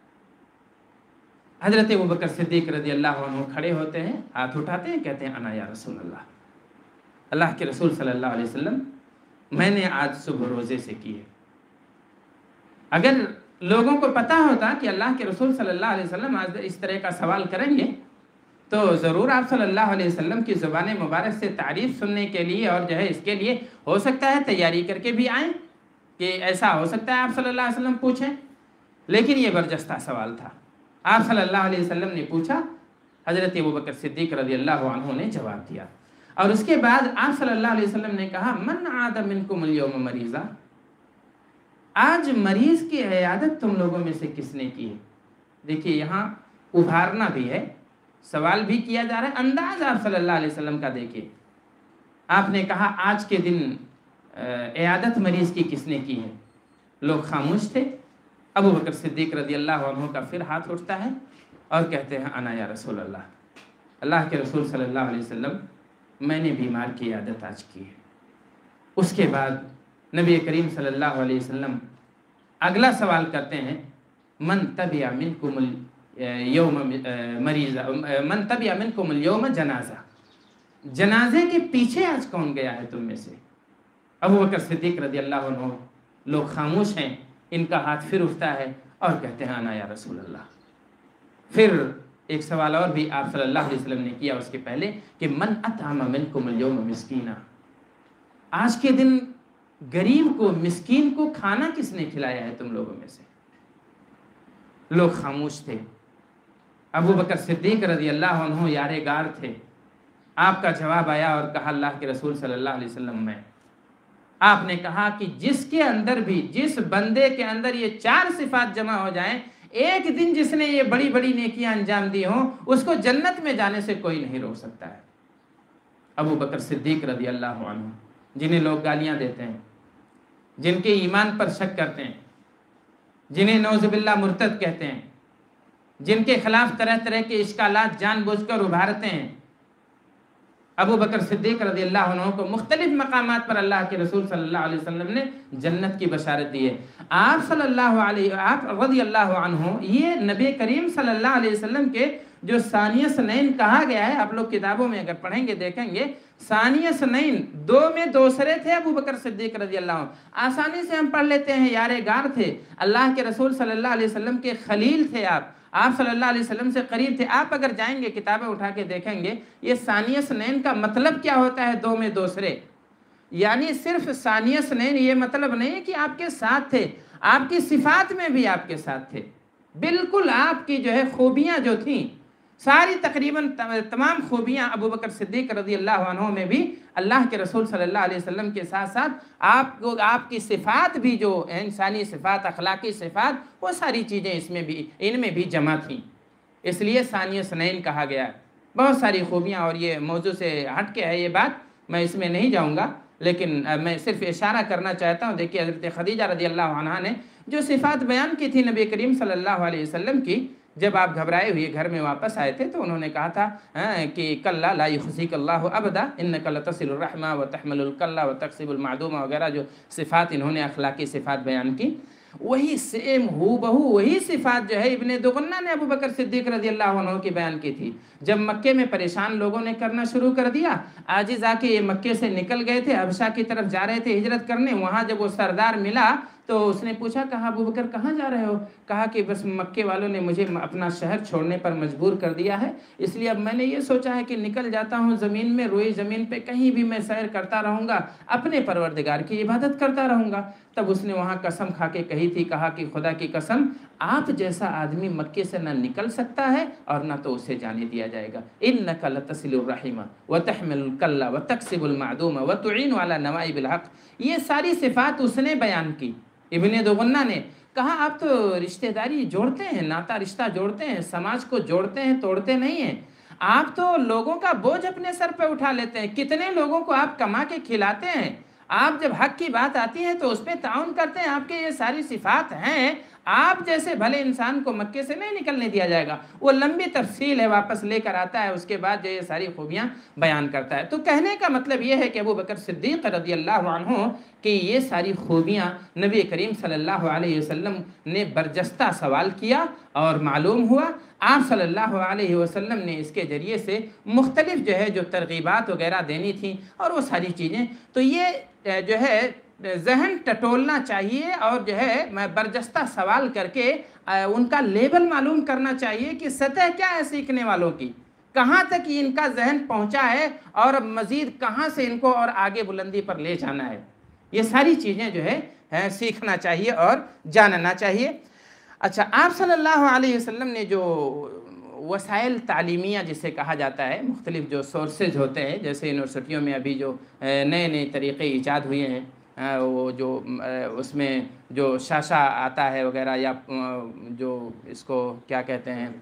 حضرت ابوبکر صدیق رضی اللہ عنہ کھڑے ہوتے ہیں، ہاتھ اٹھاتے ہیں، کہتے ہیں انا یا رسول اللہ، اللہ کے رسول صلی اللہ علیہ وسلم میں نے آج صبح روزے سے کی ہے۔ اگر لوگوں کو پتہ ہوتا کہ اللہ کے رسول صلی اللہ علیہ وسلم آج اس طرح کا سوال کریں گے تو ضرور آپ صلی اللہ علیہ وسلم کی زبان مبارک سے تعریف سننے کے لیے اور جو ہے اس کے لیے ہو سکتا ہے تیاری کر کے بھی آئیں کہ ایسا ہو سکتا ہے آپ صلی اللہ علیہ وسلم پوچھیں، لیکن یہ برجستہ سوال تھا۔ آپ صلی اللہ علیہ وسلم نے پوچھا، حضرت ابوبکر صدیق رضی اللہ عنہ نے جواب دیا، اور اس کے بعد آپ صلی اللہ علیہ وسلم نے کہا من عاد منکم اليوم مریضا، آج مریض کی عیادت تم لوگوں میں سے کس نے کی ہے؟ دیکھیے یہاں ابھارنا بھی ہے، سوال بھی کیا جا رہا ہے، انداز آپ صلی اللہ علیہ وسلم کا دیکھیے۔ آپ نے کہا آج کے دن عیادت مریض کی کس نے کی ہے؟ لوگ خاموش تھے۔ ابوبکر صدیق رضی اللہ عنہ کا پھر ہاتھ اٹھتا ہے اور کہتے ہیں انا یا رسول اللہ، اللہ کے رسول صلی اللہ علیہ وسلم میں نے بیمار کی عیادت آج کی ہے۔ اس کے بعد نبی کریم صلی اللہ علیہ وسلم اگلا سوال کرتے ہیں من تبع منکم اليوم مریضا، من تبع منکم اليوم جنازہ، جنازے کے پیچھے آج کون گیا ہے تم میں سے؟ ابوبکر صدیق رضی اللہ عنہ، لوگ خاموش ہیں، ان کا ہاتھ پھر اٹھتا ہے اور کہتے ہیں انا یا رسول اللہ۔ پھر ایک سوال اور بھی آپ صلی اللہ علیہ وسلم نے کیا اس کے پہلے کہ من اطعم منکم اليوم مسکینا، آج کے دن غریب کو، مسکین کو کھانا کس نے کھلایا ہے تم لوگوں میں سے؟ لوگ خاموش تھے۔ ابوبکر صدیق رضی اللہ عنہ یارے گار تھے۔ آپ کا جواب آیا اور کہا اللہ کے رسول صلی اللہ علیہ وسلم میں۔ آپ نے کہا کہ جس کے اندر بھی، جس بندے کے اندر یہ 4 صفات جمع ہو جائیں، ایک دن جس نے یہ بڑی بڑی نیکیاں انجام دی ہوں، اس کو جنت میں جانے سے کوئی نہیں روک سکتا ہے۔ ابوبکر صدیق رضی اللہ عنہ، جنہیں لوگ گالیاں دیتے ہیں، جن کے ایمان پر شک کرتے ہیں، جنہیں نعوذ باللہ مرتد کہتے ہیں، جن کے خلاف طرح طرح کے اشکالات جان بوجھ کر ابھارتے ہیں، ابوبکر صدیق رضی اللہ عنہ کو مختلف مقامات پر اللہ کے رسول صلی اللہ علیہ وسلم نے جنت کی بشارت دی ہے۔ آپ رضی اللہ عنہ، یہ نبی کریم صلی اللہ علیہ وسلم کے جو ثانیہ سنین کہا گیا ہے، آپ لوگ کتابوں میں اگر پڑھیں گے دیکھیں گے، ثانیہ سنین 2 میں دوسرے تھے ابوبکر صدیق رضی اللہ عنہ۔ آسانی سے ہم پڑھ لیتے ہیں، یارے گار تھے، اللہ کے رسول صلی اللہ علیہ وسلم کے خلیل تھے، آپ صلی اللہ علیہ وسلم سے قریب تھے۔ آپ اگر جائیں گے کتابیں اٹھا کے دیکھیں گے، یہ ثانیہ سنین کا مطلب کیا ہوتا ہے 2 میں دوسرے، یعنی صرف ثانیہ سنین یہ مطلب نہیں ہے کہ آپ کے ساتھ تھے، آپ کی صفات میں بھی آپ کے ساتھ تھے، بالکل آپ کی جو ہے خوبیاں جو تھیں، ساری تقریباً تمام خوبیاں ابوبکر صدیق رضی اللہ عنہ میں بھی اللہ کے رسول صلی اللہ علیہ وسلم کے ساتھ ساتھ آپ کی صفات بھی، جو انسانی صفات، اخلاقی صفات، وہ ساری چیزیں ان میں بھی جمع تھیں، اس لیے ثانیہ سنین کہا گیا ہے۔ بہت ساری خوبیاں، اور یہ موضوع سے ہٹ کے ہے یہ بات، میں اس میں نہیں جاؤں گا، لیکن میں صرف اشارہ کرنا چاہتا ہوں۔ دیکھیے حضرت خدیجہ رضی اللہ عنہا نے جو صفات بیان کی تھی نبی کریم صلی اللہ علیہ وسلم کی، جب آپ گھبرائے ہوئے گھر میں واپس آئے تھے تو انہوں نے کہا تھا کہ کلا لا یخزیک اللہ ابدا انک لتصل الرحمہ وتحمل الکلہ وتکسب المعدومہ وغیرہ جو صفات انہوں نے اخلاقی صفات بیان کی، وہی سیم ہو بہو وہی صفات جو ہے ابن دغنہ نے ابو بکر صدیق رضی اللہ عنہ کی بیان کی تھی۔ جب مکے میں پریشان لوگوں نے کرنا شروع کر دیا، عاجز آ کے یہ مکے سے نکل گئے تھے، حبشہ کی طرف جا رہے تھے ہجرت کرنے، وہاں جب وہ سردار ملا تو اس نے پوچھا، کہا ابو بکر کہاں جا رہے ہو؟ کہا کہ بس مکے والوں نے مجھے اپنا شہر چھوڑنے پر مجبور کر دیا ہے، اس لیے اب میں نے یہ سوچا ہے کہ نکل جاتا ہوں زمین میں، روئی زمین پہ کہیں بھی میں سیر کرتا رہوں گا، اپنے پروردگار کی عبادت کرتا رہوں گا۔ تب اس نے وہاں قسم کھا کے کہی تھی، کہا کہ خدا کی قسم آپ جیسا آدمی مکے سے نہ نکل سکتا ہے اور نہ تو اسے جانے دیا جائے گا۔ انک لتصل الرحمہ وتحمل الکلہ وتکسب المعدومہ وتعین علی نوائب الحق، یہ ساری صفات اس نے بیان کی، ابن دغنہ نے کہا آپ تو رشتہ داری جوڑتے ہیں، ناتا رشتہ جوڑتے ہیں، سماج کو جوڑتے ہیں، توڑتے نہیں ہیں، آپ تو لوگوں کا بوجھ اپنے سر پہ اٹھا لیتے ہیں، کتنے لوگوں کو آپ کما کے کھلاتے ہیں، آپ جب حق کی بات آتی ہے تو اس پہ تعاون کرتے ہیں، آپ کے یہ ساری صفات ہیں، آپ جیسے بھلے انسان کو مکے سے نہیں نکلنے دیا جائے گا۔ وہ لمبی تفصیل ہے، واپس لے کر آتا ہے، اس کے بعد جو یہ ساری خوبیاں بیان کرتا ہے۔ تو کہنے کا مطلب یہ ہے کہ ابو بکر صدیق رضی اللہ عنہ کہ یہ ساری خوبیاں نبی کریم صلی اللہ علیہ وسلم نے برجستہ سوال کیا اور معلوم ہوا، آپ صلی اللہ علیہ وسلم نے اس کے ذریعے سے مختلف جو ہے جو ترغیبات وغیرہ دینی تھیں اور وہ ساری چیزیں، تو یہ جو ہے ذہن ٹٹولنا چاہیے اور جو ہے میں برجستہ سوال کر کے ان کا لیول معلوم کرنا چاہیے کہ سطح کیا ہے سیکھنے والوں کی، کہاں تک ان کا ذہن پہنچا ہے اور مزید کہاں سے ان کو اور آگے بلندی پر لے جانا ہے، یہ ساری چیزیں جو ہے سیکھنا چاہیے اور جاننا چاہیے۔ اچھا، آپ صلی اللہ علیہ وسلم نے جو وسائل تعلیمیہ جسے کہا جاتا ہے، مختلف جو سورسز ہوتے ہیں، جیسے یونیورسٹیوں میں ابھی جو نئے نئے طریقے ایجاد ہوئے ہیں، وہ جو اس میں جو شاشہ آتا ہے وغیرہ، یا جو اس کو کیا کہتے ہیں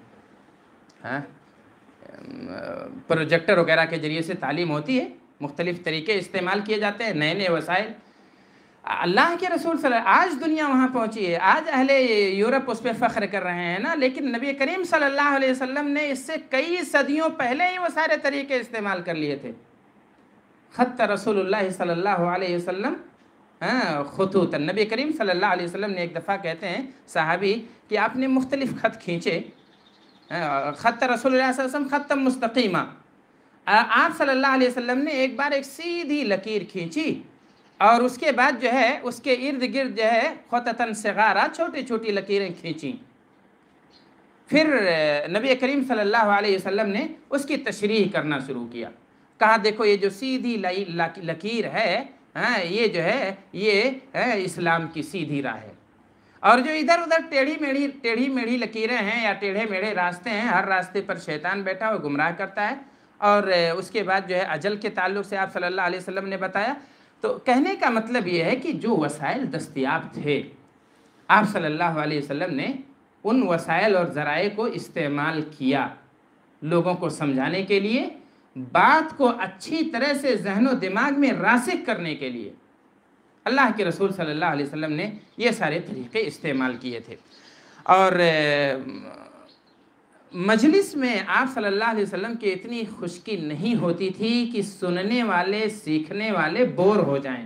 پروجیکٹر وغیرہ کے ذریعے سے تعلیم ہوتی ہے، مختلف طریقے استعمال کیے جاتے ہیں، نئے نئے وسائل۔ اللہ کے رسول صلی اللہ علیہ وسلم، آج دنیا وہاں پہنچی ہے، آج اہل یورپ اس پہ فخر کر رہے ہیں نا، لیکن نبی کریم صلی اللہ علیہ وسلم نے اس سے کئی صدیوں پہلے ہی وہ سارے طریقے استعمال کر لیے تھے۔ خط رسول اللہ صلی اللہ علیہ وسلم خطوط، نبی کریم صلی اللہ علیہ وسلم نے ایک دفعہ کہتے ہیں صحابی کہ آپ نے مختلف خط کھینچے، خط رسول اللہ صلی اللہ علیہ وسلم خطم مستقیمہ، آپ صلی اللہ علیہ وسلم نے ایک بار ایک سیدھی لکیر کھینچی اور اس کے بعد جو ہے اس کے ارد گرد جو ہے خطتاً صغارا چھوٹی چھوٹی لکیریں کھینچیں، پھر نبی کریم صلی اللہ علیہ وسلم نے اس کی تشریح کرنا شروع کیا، کہا دیکھو یہ جو سیدھی لکیر ہے یہ جو ہے یہ اسلام کی سیدھی راہ ہے، اور جو ادھر ادھر ٹیڑھی میڑھی لکیریں ہیں یا ٹیڑھے میڑھے راستے ہیں، ہر راستے پر شیطان بیٹھا وہ گمراہ کرتا ہے۔ اور اس کے بعد جو ہے اجل کے تعلق سے آپ صلی اللہ علیہ وسلم نے بتایا۔ تو کہنے کا مطلب یہ ہے کہ جو وسائل دستیاب تھے، آپ صلی اللہ علیہ وسلم نے ان وسائل اور ذرائع کو استعمال کیا لوگوں کو سمجھانے کے لیے، بات کو اچھی طرح سے ذہن و دماغ میں راسخ کرنے کے لیے۔ اللہ کے رسول صلی اللہ علیہ وسلم نے یہ سارے طریقے استعمال کیے تھے۔ اور مجلس میں آپ صلی اللہ علیہ وسلم کی اتنی خشکی نہیں ہوتی تھی کہ سننے والے سیکھنے والے بور ہو جائیں۔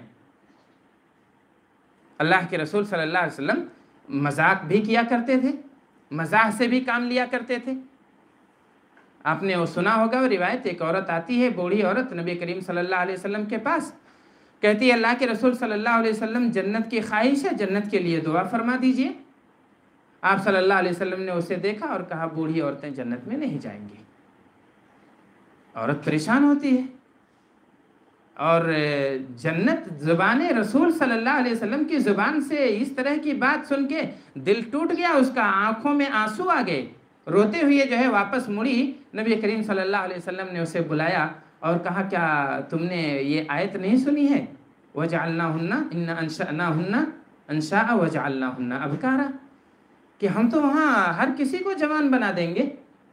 اللہ کے رسول صلی اللہ علیہ وسلم مذاق بھی کیا کرتے تھے، مزاح سے بھی کام لیا کرتے تھے۔ آپ نے وہ سنا ہوگا وہ روایت، ایک عورت آتی ہے، بوڑھی عورت، نبی کریم صلی اللہ علیہ وسلم کے پاس، کہتی ہے اللہ کے رسول صلی اللہ علیہ وسلم جنت کی خواہش ہے، جنت کے لیے دعا فرما دیجئے۔ آپ صلی اللہ علیہ وسلم نے اسے دیکھا اور کہا بوڑھی عورتیں جنت میں نہیں جائیں گی۔ عورت پریشان ہوتی ہے، اور جنت زبان رسول صلی اللہ علیہ وسلم کی زبان سے اس طرح کی بات سن کے دل ٹوٹ گیا اس کا، آنکھوں میں آنسو آ گئے، روتے ہوئے جو ہے واپس مڑی۔ نبی کریم صلی اللہ علیہ وسلم نے اسے بلایا اور کہا کیا تم نے یہ آیت نہیں سنی ہے، وَجَعَلْنَاهُنَّ إِنَّ أَنشَأْنَاهُنَّ أَنشَاءَ وَجَعَلْنَاهُنَّ أَبْكَارًا، کہ ہم تو وہاں ہر کسی کو جوان بنا دیں گے،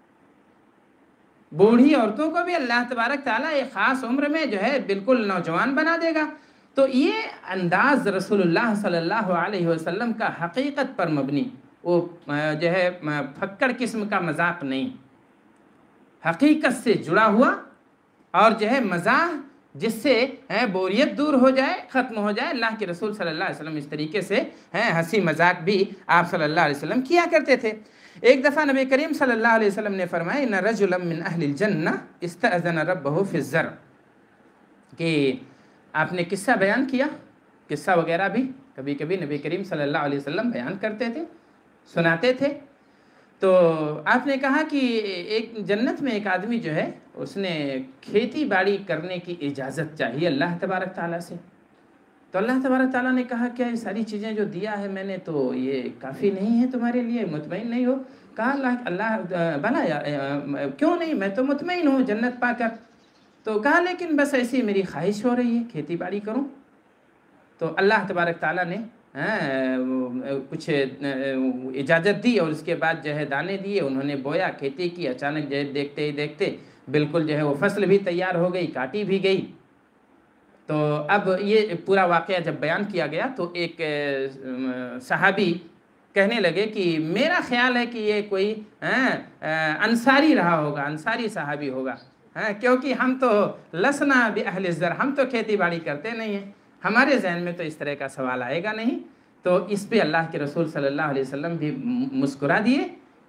بوڑھی عورتوں کو بھی اللہ تبارک تعالیٰ ایک خاص عمر میں جو ہے بالکل نوجوان بنا دے گا۔ تو یہ انداز رسول اللہ صلی اللہ علیہ وسلم کا حقیقت پر مبنی وہ جو ہے پھکڑ قسم کا مذاق نہیں، حقیقت سے جڑا ہوا اور جو ہے مزاح جس سے بوریت دور ہو جائے، ختم ہو جائے۔ اللہ کے رسول صلی اللہ علیہ وسلم اس طریقے سے ہنسی مذاق بھی آپ صلی اللہ علیہ وسلم کیا کرتے تھے۔ ایک دفعہ نبی کریم صلی اللہ علیہ وسلم نے فرمایا ان رجلا من اہل الجنہ استأذن ربہ فی الزرع، کہ آپ نے قصہ بیان کیا، قصہ وغیرہ بھی کبھی کبھی نبی کریم صلی اللہ علیہ وسلم بیان کرتے تھے، سناتے تھے۔ تو آپ نے کہا کہ ایک جنت میں ایک آدمی جو ہے اس نے کھیتی باڑی کرنے کی اجازت چاہیے اللہ تبارک تعالیٰ سے۔ تو اللہ تبارک تعالیٰ نے کہا کیا یہ ساری چیزیں جو دیا ہے میں نے تو یہ کافی نہیں ہے تمہارے لیے، مطمئن نہیں ہو؟ کہا اللہ بھلا کیوں نہیں، میں تو مطمئن ہوں جنت پا کر۔ تو کہا لیکن بس ایسی میری خواہش ہو رہی ہے کھیتی باڑی کروں۔ تو اللہ تبارک تعالیٰ نے کچھ اجازت دی اور اس کے بعد جو ہے دانے دیے، انہوں نے بویا، کھیتی کی، اچانک جو ہے دیکھتے ہی دیکھتے بالکل جو ہے وہ فصل بھی تیار ہو گئی، کاٹی بھی گئی۔ تو اب یہ پورا واقعہ جب بیان کیا گیا تو ایک صحابی کہنے لگے کہ میرا خیال ہے کہ یہ کوئی انصاری رہا ہوگا، انصاری صحابی ہوگا، کیونکہ ہم تو لسنا باہل الزر، ہم تو کھیتی باڑی کرتے نہیں ہیں، ہمارے ذہن میں تو اس طرح کا سوال آئے گا نہیں۔ تو اس پہ اللہ کے رسول صلی اللہ علیہ وسلم بھی مسکرا دیے،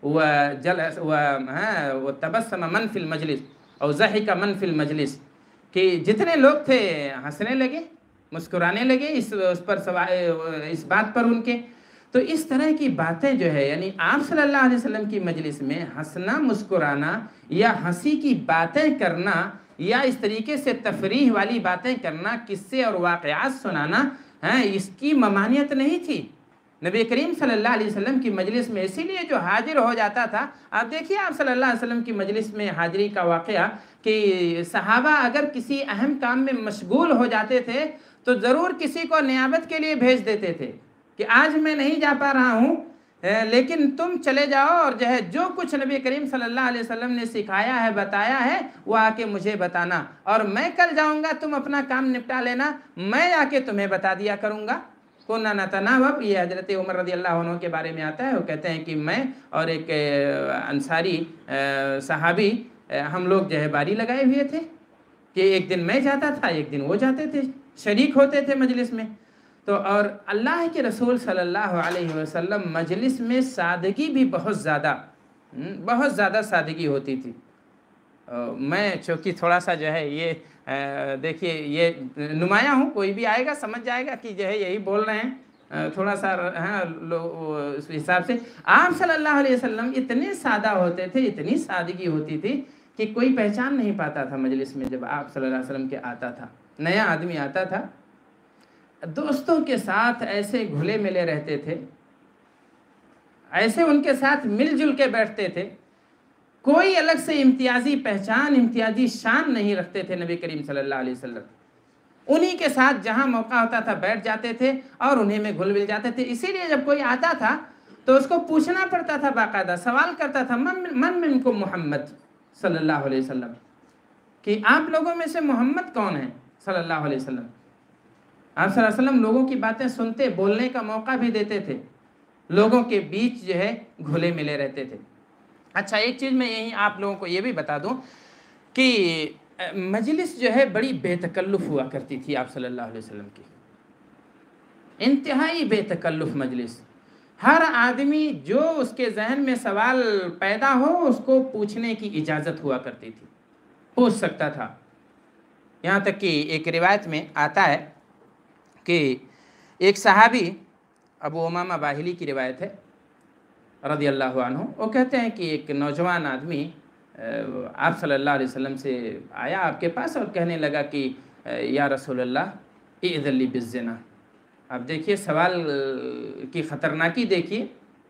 وَتَبَسَّمَ مَنْ فِي الْمَجْلِسِ اور ضحِكَ مَنْ فِي الْمَجْلِسِ، کہ جتنے لوگ تھے ہنسنے لگے، مسکرانے لگے اس بات پر ان کے۔ تو اس طرح کی باتیں جو ہے یعنی آپ صلی اللہ علیہ وسلم کی مجلس میں ہنسنا، مسکرانا یا ہنسی کی باتیں کرنا یا اس طریقے سے تفریح والی باتیں کرنا، قصے اور واقعات سنانا، اس کی ممانعت نہیں تھی نبی کریم صلی اللہ علیہ وسلم کی مجلس میں۔ اسی لیے جو حاضر ہو جاتا تھا، آپ دیکھیے آپ صلی اللہ علیہ وسلم کی مجلس میں حاضری کا واقعہ کہ صحابہ اگر کسی اہم کام میں مشغول ہو جاتے تھے تو ضرور کسی کو نیابت کے لیے بھیج دیتے تھے کہ آج میں نہیں جا پا رہا ہوں لیکن تم چلے جاؤ اور جو ہے جو کچھ نبی کریم صلی اللہ علیہ وسلم نے سکھایا ہے، بتایا ہے، وہ آ کے مجھے بتانا، اور میں کل جاؤں گا، تم اپنا کام نپٹا لینا، میں آ کے تمہیں بتا دیا کروں گا۔ کُنَّا نَتَنَاوَبُ، یہ حضرت عمر رضی اللہ عنہ کے بارے میں آتا ہے، وہ کہتے ہیں کہ میں اور ایک انصاری صحابی ہم لوگ جو ہے باری لگائے ہوئے تھے کہ ایک دن میں جاتا تھا، ایک دن وہ جاتے تھے، شریک ہوتے تھے مجلس میں۔ تو اور اللہ کے رسول صلی اللہ علیہ وسلم مجلس میں سادگی بھی بہت زیادہ سادگی ہوتی تھی۔ میں چونکہ تھوڑا سا جو ہے یہ دیکھیے یہ نمایاں ہوں، کوئی بھی آئے گا سمجھ جائے گا کہ جو ہے یہی بول رہے ہیں، تھوڑا سا اس حساب سے آپ صلی اللہ علیہ وسلم اتنے سادہ ہوتے تھے، اتنی سادگی ہوتی تھی کہ کوئی پہچان نہیں پاتا تھا مجلس میں۔ جب آپ صلی اللہ علیہ وسلم کے آتا تھا، نیا آدمی آتا تھا، دوستوں کے ساتھ ایسے گھلے ملے رہتے تھے، ایسے ان کے ساتھ مل جل کے بیٹھتے تھے، کوئی الگ سے امتیازی پہچان، امتیازی شان نہیں رکھتے تھے نبی کریم صلی اللہ علیہ وسلم۔ انہی کے ساتھ جہاں موقع ہوتا تھا بیٹھ جاتے تھے اور انہیں میں گھل مل جاتے تھے۔ اسی لیے جب کوئی آتا تھا تو اس کو پوچھنا پڑتا تھا، باقاعدہ سوال کرتا تھا، من منکم محمد صلی اللہ علیہ وسلم، کہ آپ لوگوں میں سے محمد کون ہیں صلی اللہ علیہ وسلم۔ آپ صلی اللہ علیہ وسلم لوگوں کی باتیں سنتے، بولنے کا موقع بھی دیتے تھے، لوگوں کے بیچ جو ہے گھلے ملے رہتے تھے۔ اچھا ایک چیز میں یہیں آپ لوگوں کو یہ بھی بتا دوں کہ مجلس جو ہے بڑی بے تکلف ہوا کرتی تھی آپ صلی اللہ علیہ وسلم کی، انتہائی بے تکلف مجلس۔ ہر آدمی جو اس کے ذہن میں سوال پیدا ہو اس کو پوچھنے کی اجازت ہوا کرتی تھی، پوچھ سکتا تھا۔ یہاں تک کہ ایک روایت میں آتا ہے کہ ایک صحابی، ابو امامہ باہلی کی روایت ہے رضی اللہ عنہ، وہ کہتے ہیں کہ ایک نوجوان آدمی آپ صلی اللہ علیہ وسلم سے آیا آپ کے پاس اور کہنے لگا کہ یا رسول اللہ اذن لی بالزنا۔ اب دیکھیے سوال کی خطرناکی دیکھیے،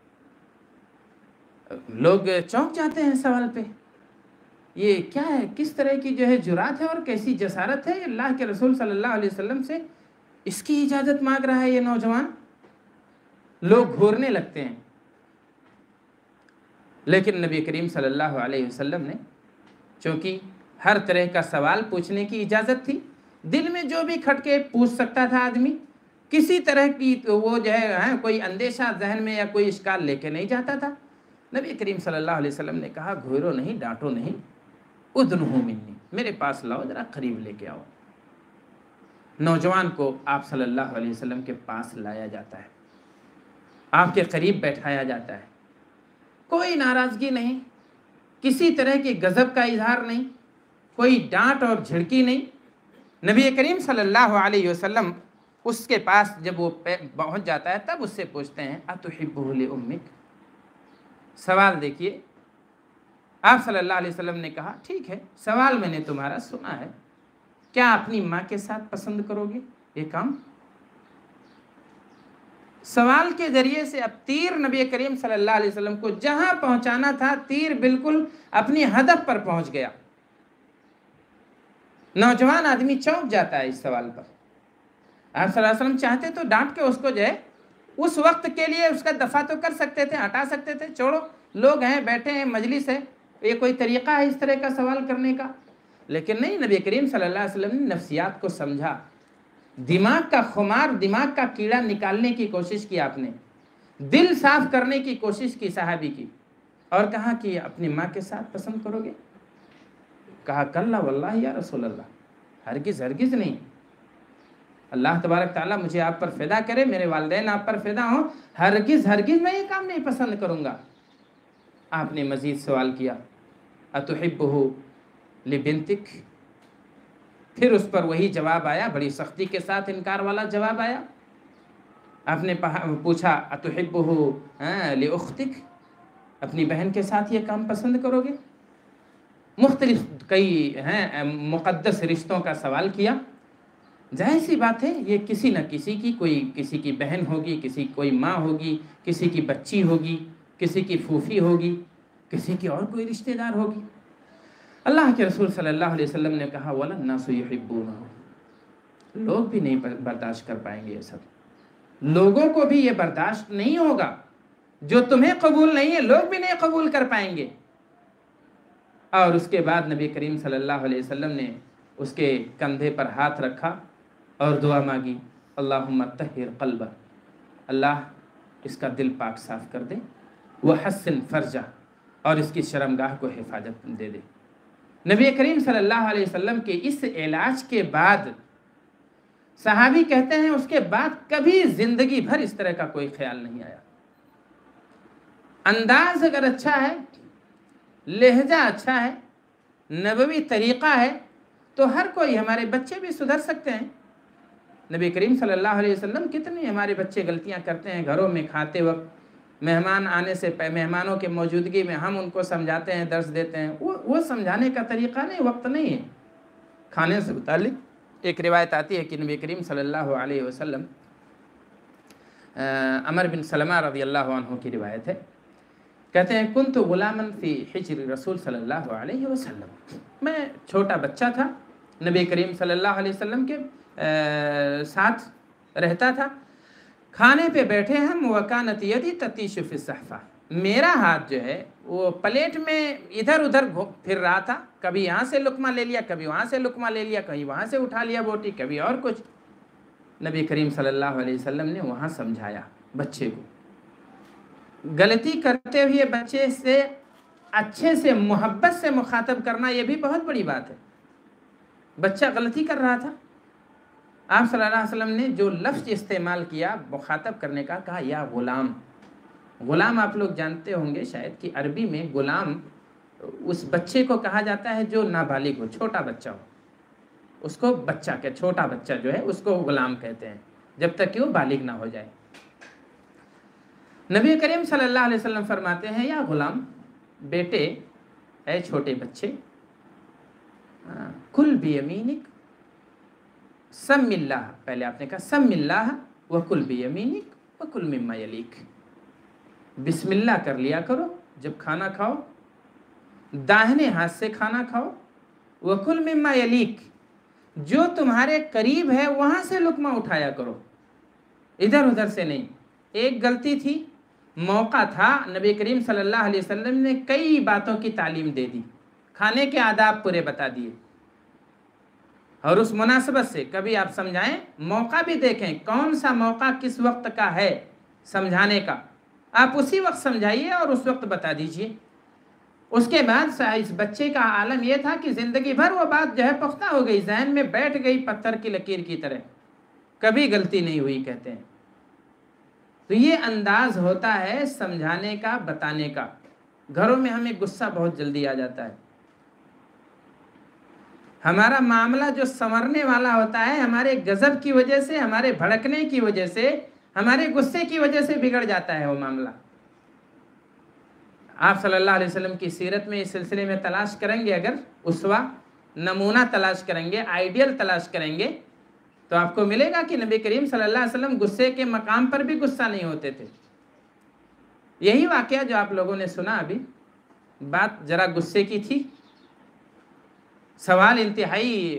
لوگ چونک جاتے ہیں سوال پہ، یہ کیا ہے، کس طرح کی جو ہے جرات ہے اور کیسی جسارت ہے، اللہ کے رسول صلی اللہ علیہ وسلم سے اس کی اجازت مانگ رہا ہے یہ نوجوان۔ لوگ گھورنے لگتے ہیں، لیکن نبی کریم صلی اللہ علیہ وسلم نے چونکہ ہر طرح کا سوال پوچھنے کی اجازت تھی، دل میں جو بھی کھٹکے پوچھ سکتا تھا آدمی، کسی طرح کی وہ جو ہے کوئی اندیشہ ذہن میں یا کوئی اشکال لے کے نہیں جاتا تھا۔ نبی کریم صلی اللہ علیہ وسلم نے کہا گھیرو نہیں، ڈانٹو نہیں، ادنہ منی، میرے پاس لاؤ، ذرا قریب لے کے آؤ۔ نوجوان کو آپ صلی اللہ علیہ وسلم کے پاس لایا جاتا ہے، آپ کے قریب بیٹھایا جاتا ہے، کوئی ناراضگی نہیں، کسی طرح کی غضب کا اظہار نہیں، کوئی ڈانٹ اور جھڑکی نہیں۔ نبی کریم صلی اللہ علیہ وسلم اس کے پاس جب وہ پہنچ جاتا ہے تب اس سے پوچھتے ہیں اتحبہ لامک، سوال دیکھیے، آپ صلی اللہ علیہ وسلم نے کہا ٹھیک ہے، سوال میں نے تمہارا سنا ہے، کیا اپنی ماں کے ساتھ پسند کرو گے یہ کام؟ سوال کے ذریعے سے اب تیر نبی کریم صلی اللہ علیہ وسلم کو جہاں پہنچانا تھا تیر بالکل اپنی ہدف پر پہنچ گیا۔ نوجوان آدمی چونک جاتا ہے اس سوال پر۔ آپ صلی اللہ علیہ وسلم چاہتے تو ڈانٹ کے اس کو جو ہے اس وقت کے لیے اس کا دفع تو کر سکتے تھے، ہٹا سکتے تھے، چھوڑو، لوگ ہیں، بیٹھے ہیں، مجلس ہے، یہ کوئی طریقہ ہے اس طرح کا سوال کرنے کا؟ لیکن نہیں، نبی کریم صلی اللہ علیہ وسلم نے نفسیات کو سمجھا، دماغ کا خمار، دماغ کا کیڑا نکالنے کی کوشش کی، آپ نے دل صاف کرنے کی کوشش کی صحابی کی، اور کہا کہ اپنی ماں کے ساتھ پسند کرو گے؟ کہا کلا واللہ یا رسول اللہ، ہرگز ہرگز نہیں، اللہ تبارک تعالیٰ مجھے آپ پر فدا کرے، میرے والدین آپ پر فدا ہوں، ہرگز ہرگز میں یہ کام نہیں پسند کروں گا۔ آپ نے مزید سوال کیا اتحبہ لبنتک، پھر اس پر وہی جواب آیا، بڑی سختی کے ساتھ انکار والا جواب آیا۔ آپ نے پوچھا اتحبہ لاختک، اپنی بہن کے ساتھ یہ کام پسند کرو گے؟ مختلف کئی مقدس رشتوں کا سوال کیا۔ ظاہر سی بات ہے یہ کسی نہ کسی کی، کوئی کسی کی بہن ہوگی، کسی کوئی ماں ہوگی، کسی کی بچی ہوگی، کسی کی پھوپھی ہوگی، کسی کی اور کوئی رشتہ دار ہوگی۔ اللہ کے رسول صلی اللہ علیہ وسلم نے کہا وَلَلنَّاسُ يُحِبُّونَهُ، لوگ بھی نہیں برداشت کر پائیں گے یہ سب، لوگوں کو بھی یہ برداشت نہیں ہوگا، جو تمہیں قبول نہیں ہے لوگ بھی نہیں قبول کر پائیں گے۔ اور اس کے بعد نبی کریم صلی اللہ علیہ وسلم نے اس کے کندھے پر ہاتھ رکھا اور دعا مانگی اللہم طہر قلبہ، اللہ اس کا دل پاک صاف کر دے، وحسن فرجہ، اور اس کی شرمگاہ کو حفاظت دے دے۔ نبی کریم صلی اللہ علیہ وسلم کے اس علاج کے بعد صحابی کہتے ہیں اس کے بعد کبھی زندگی بھر اس طرح کا کوئی خیال نہیں آیا۔ انداز اگر اچھا ہے، لہجہ اچھا ہے، نبوی طریقہ ہے، تو ہر کوئی، ہمارے بچے بھی سدھر سکتے ہیں۔ نبی کریم صلی اللہ علیہ وسلم کتنے ہمارے بچے غلطیاں کرتے ہیں، گھروں میں کھاتے وقت، مہمان آنے سے مہمانوں کے موجودگی میں ہم ان کو سمجھاتے ہیں، درس دیتے ہیں، وہ سمجھانے کا طریقہ نہیں، وقت نہیں ہے۔ کھانے سے متعلق ایک روایت آتی ہے کہ نبی کریم صلی اللہ علیہ وسلم، عمر بن سلمہ رضی اللہ عنہ کی روایت ہے، کہتے ہیں کنت غلاما فی حجر رسول صلی اللہ علیہ وسلم، میں چھوٹا بچہ تھا، نبی کریم صلی اللہ علیہ وسلم کے ساتھ رہتا تھا، کھانے پہ بیٹھے ہم، وکانت یدی تتیش فی الصحفہ، میرا ہاتھ جو ہے وہ پلیٹ میں ادھر ادھر پھر رہا تھا، کبھی یہاں سے لقمہ لے لیا، کبھی وہاں سے لقمہ لے لیا، کہیں وہاں سے اٹھا لیا بوٹی، کبھی اور کچھ۔ نبی کریم صلی اللہ علیہ وسلم نے وہاں سمجھایا بچے کو، غلطی کرتے ہوئے بچے سے اچھے سے محبت سے مخاطب کرنا یہ بھی بہت بڑی بات ہے۔ بچہ غلطی کر رہا تھا، آپ صلی اللہ علیہ وسلم نے جو لفظ استعمال کیا مخاطب کرنے کا، کہا یا غلام۔ غلام آپ لوگ جانتے ہوں گے شاید کہ عربی میں غلام اس بچے کو کہا جاتا ہے جو نابالغ ہو، چھوٹا بچہ ہو، اس کو بچہ کہ چھوٹا بچہ جو ہے اس کو غلام کہتے ہیں، جب تک کہ وہ بالغ نہ ہو جائے۔ نبی کریم صلی اللہ علیہ وسلم فرماتے ہیں یا غلام، بیٹے، اے چھوٹے بچے، کل بیمینک، سم اللہ، پہلے آپ نے کہا سم اللہ وکل بیمینک وکل مما یلیک، بسم اللہ کر لیا کرو جب کھانا کھاؤ، داہنے ہاتھ سے کھانا کھاؤ، وکل مما یلیک، جو تمہارے قریب ہے وہاں سے لقمہ اٹھایا کرو، ادھر ادھر سے نہیں۔ ایک غلطی تھی، موقع تھا، نبی کریم صلی اللہ علیہ وسلم نے کئی باتوں کی تعلیم دے دی، کھانے کے آداب پورے بتا دیے، اور اس مناسبت سے کبھی آپ سمجھائیں، موقع بھی دیکھیں کون سا موقع کس وقت کا ہے سمجھانے کا، آپ اسی وقت سمجھائیے اور اس وقت بتا دیجئے۔ اس کے بعد اس بچے کا عالم یہ تھا کہ زندگی بھر وہ بات جو ہے پختہ ہو گئی، ذہن میں بیٹھ گئی پتھر کی لکیر کی طرح، کبھی غلطی نہیں ہوئی کہتے ہیں۔ تو یہ انداز ہوتا ہے سمجھانے کا، بتانے کا۔ گھروں میں ہمیں غصہ بہت جلدی آ جاتا ہے، ہمارا معاملہ جو سنورنے والا ہوتا ہے ہمارے غضب کی وجہ سے، ہمارے بھڑکنے کی وجہ سے، ہمارے غصے کی وجہ سے بگڑ جاتا ہے وہ معاملہ۔ آپ صلی اللہ علیہ وسلم کی سیرت میں اس سلسلے میں تلاش کریں گے، اگر اسوہ، نمونہ تلاش کریں گے، آئیڈیل تلاش کریں گے، تو آپ کو ملے گا کہ نبی کریم صلی اللہ علیہ وسلم غصے کے مقام پر بھی غصہ نہیں ہوتے تھے۔ یہی واقعہ جو آپ لوگوں نے سنا ابھی، بات ذرا غصے کی تھی، سوال انتہائی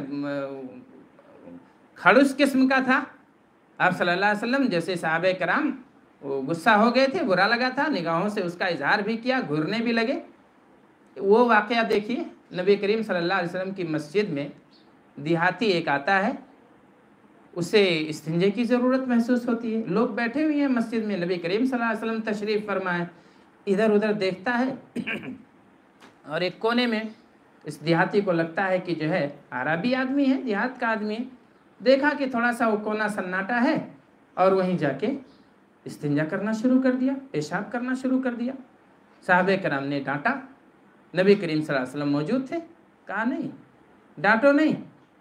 کھڑوس قسم کا تھا۔ آپ صلی اللہ علیہ وسلم جیسے صحابہ کرام وہ غصہ ہو گئے تھے، برا لگا تھا، نگاہوں سے اس کا اظہار بھی کیا، گھورنے بھی لگے۔ وہ واقعہ دیکھیے، نبی کریم صلی اللہ علیہ وسلم کی مسجد میں دیہاتی ایک آتا ہے، اسے استنجے کی ضرورت محسوس ہوتی ہے، لوگ بیٹھے ہوئے ہیں مسجد میں، نبی کریم صلی اللہ علیہ وسلم تشریف فرمائے، ادھر ادھر دیکھتا ہے اور ایک کونے میں اس دیہاتی کو لگتا ہے کہ جو ہے عربی آدمی ہے، دیہات کا آدمی ہے، دیکھا کہ تھوڑا سا وہ کونا سناٹا ہے اور وہیں جا کے استنجا کرنا شروع کر دیا، پیشاب کرنا شروع کر دیا۔ صحابہ کرام نے ڈانٹا، نبی کریم صلی اللہ علیہ وسلم موجود تھے، کہا نہیں، ڈانٹو نہیں،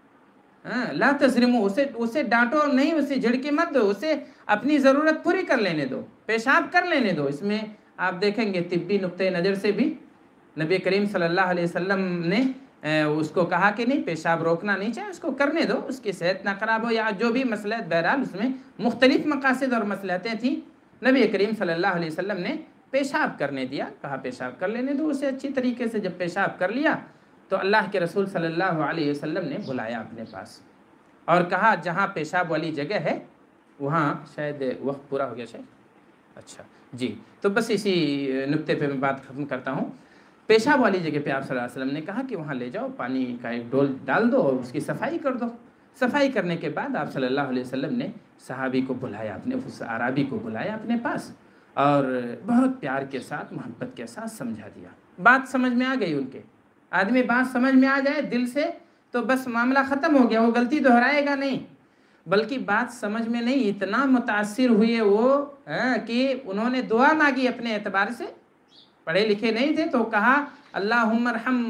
لا تظلمو، اسے ڈانٹو نہیں، اسے جھڑکی مت دو، اسے اپنی ضرورت پوری کر لینے دو، پیشاب کر لینے دو۔ اس میں آپ دیکھیں گے طبی نقطۂ نظر سے بھی نبی کریم صلی اللہ علیہ وسلم نے اس کو کہا کہ نہیں، پیشاب روکنا نہیں چاہیے، اس کو کرنے دو، اس کی صحت نہ خراب ہو، یا جو بھی مصلحت، بہرحال اس میں مختلف مقاصد اور مصلحتیں تھیں۔ نبی کریم صلی اللہ علیہ وسلم نے پیشاب کرنے دیا، کہا پیشاب کر لینے دو اسے اچھی طریقے سے۔ جب پیشاب کر لیا تو اللہ کے رسول صلی اللہ علیہ وسلم نے بلایا اپنے پاس اور کہا جہاں پیشاب والی جگہ ہے وہاں، شاید وقت پورا ہو گیا شاید، اچھا جی، تو بس اسی نقطے پہ میں بات ختم کرتا ہوں۔ پیشاب والی جگہ پہ آپ صلی اللہ علیہ وسلم نے کہا کہ وہاں لے جاؤ، پانی کا ایک ڈول ڈال دو اور اس کی صفائی کر دو۔ صفائی کرنے کے بعد آپ صلی اللہ علیہ وسلم نے صحابی کو بلایا، اپنے اس عربی کو بلایا اپنے پاس اور بہت پیار کے ساتھ، محبت کے ساتھ سمجھا دیا۔ بات سمجھ میں آ گئی ان کے، آدمی بات سمجھ میں آ جائے دل سے تو بس معاملہ ختم ہو گیا، وہ غلطی دہرائے گا نہیں، بلکہ بات سمجھ میں نہیں، اتنا متاثر ہوئے وہ کہ انہوں نے دعا مانگی اپنے اعتبار سے، پڑھے لکھے نہیں تھے، تو کہا اللہم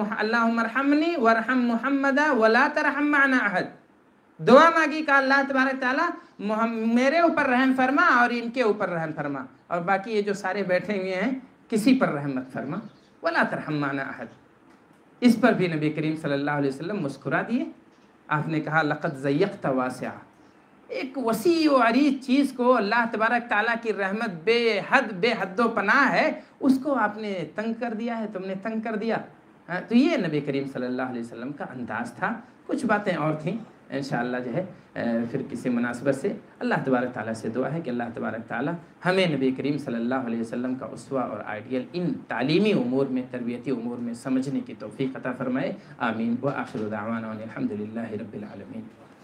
ارحمنی وارحم محمدا ولا ترحم معنا احد، دعا مانگی، کہا اللہ تبارک تعالیٰ میرے اوپر رحم فرما اور ان کے اوپر رحم فرما، اور باقی یہ جو سارے بیٹھے ہوئے ہیں کسی پر رحم مت فرما، ولا ترحم معنا احد۔ اس پر بھی نبی کریم صلی اللہ علیہ وسلم مسکرا دیے۔ آپ نے کہا لقد ضیقت واسعا، ایک وسیع و عریض چیز کو، اللہ تبارک تعالیٰ کی رحمت بے حد و پناہ ہے، اس کو آپ نے تنگ کر دیا ہے، تم نے تنگ کر دیا۔ تو یہ نبی کریم صلی اللہ علیہ وسلم کا انداز تھا۔ کچھ باتیں اور تھیں، انشاءاللہ جو ہے پھر کسی مناسبت سے اللہ تبارک تعالیٰ سے دعا ہے کہ اللہ تبارک تعالیٰ ہمیں نبی کریم صلی اللہ علیہ وسلم کا اسوہ اور آئیڈیل ان تعلیمی امور میں، تربیتی امور میں سمجھنے کی توفیق عطا فرمائے، آمین۔ وآخر دعوانا ان الحمدللہ رب العالمین۔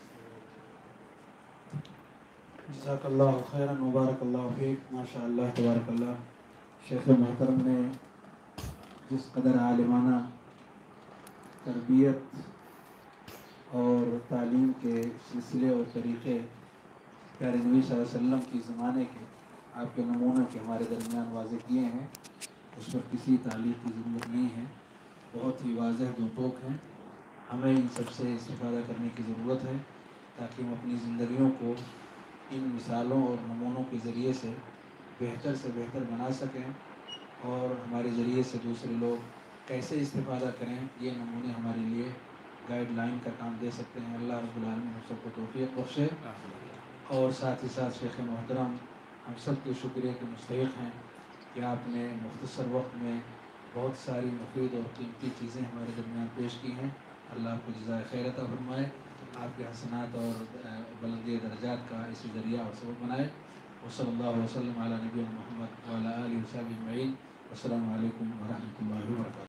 جزاک اللہ خیرا، مبارک اللہ فیک، ماشاء اللہ تبارک اللہ۔ شیخ محترم نے جس قدر عالمانہ تربیت اور تعلیم کے سلسلے اور طریقے پیارے نبی صلی اللہ علیہ وسلم کی زمانے کے، آپ کے نمونوں کے ہمارے درمیان واضح کیے ہیں، اس پر کسی تعلیق کی ضرورت نہیں ہے، بہت ہی واضح دو ٹوک ہیں۔ ہمیں ان سب سے استفادہ کرنے کی ضرورت ہے تاکہ ہم اپنی زندگیوں کو ان مثالوں اور نمونوں کے ذریعے سے بہتر بنا سکیں، اور ہمارے ذریعے سے دوسرے لوگ کیسے استفادہ کریں، یہ نمونے ہمارے لیے گائیڈ لائن کا کام دے سکتے ہیں۔ اللہ رب العالمین ہم سب کو توفیق بخشے، اور ساتھ ہی ساتھ شیخ محترم ہم سب کے شکریہ کے مستحق ہیں کہ آپ نے مختصر وقت میں بہت ساری مفید اور قیمتی چیزیں ہمارے درمیان پیش کی ہیں۔ اللہ آپ کو جزائے خیر عطا فرمائے، آپ کے حسنات اور بلندی درجات کا اسی ذریعہ اور سبب بنائے۔ وصلی اللہ وسلم علی نبی محمد وعلی آلہ وصحبہ اجمعین۔ السلام علیکم ورحمۃ اللہ وبرکاتہ۔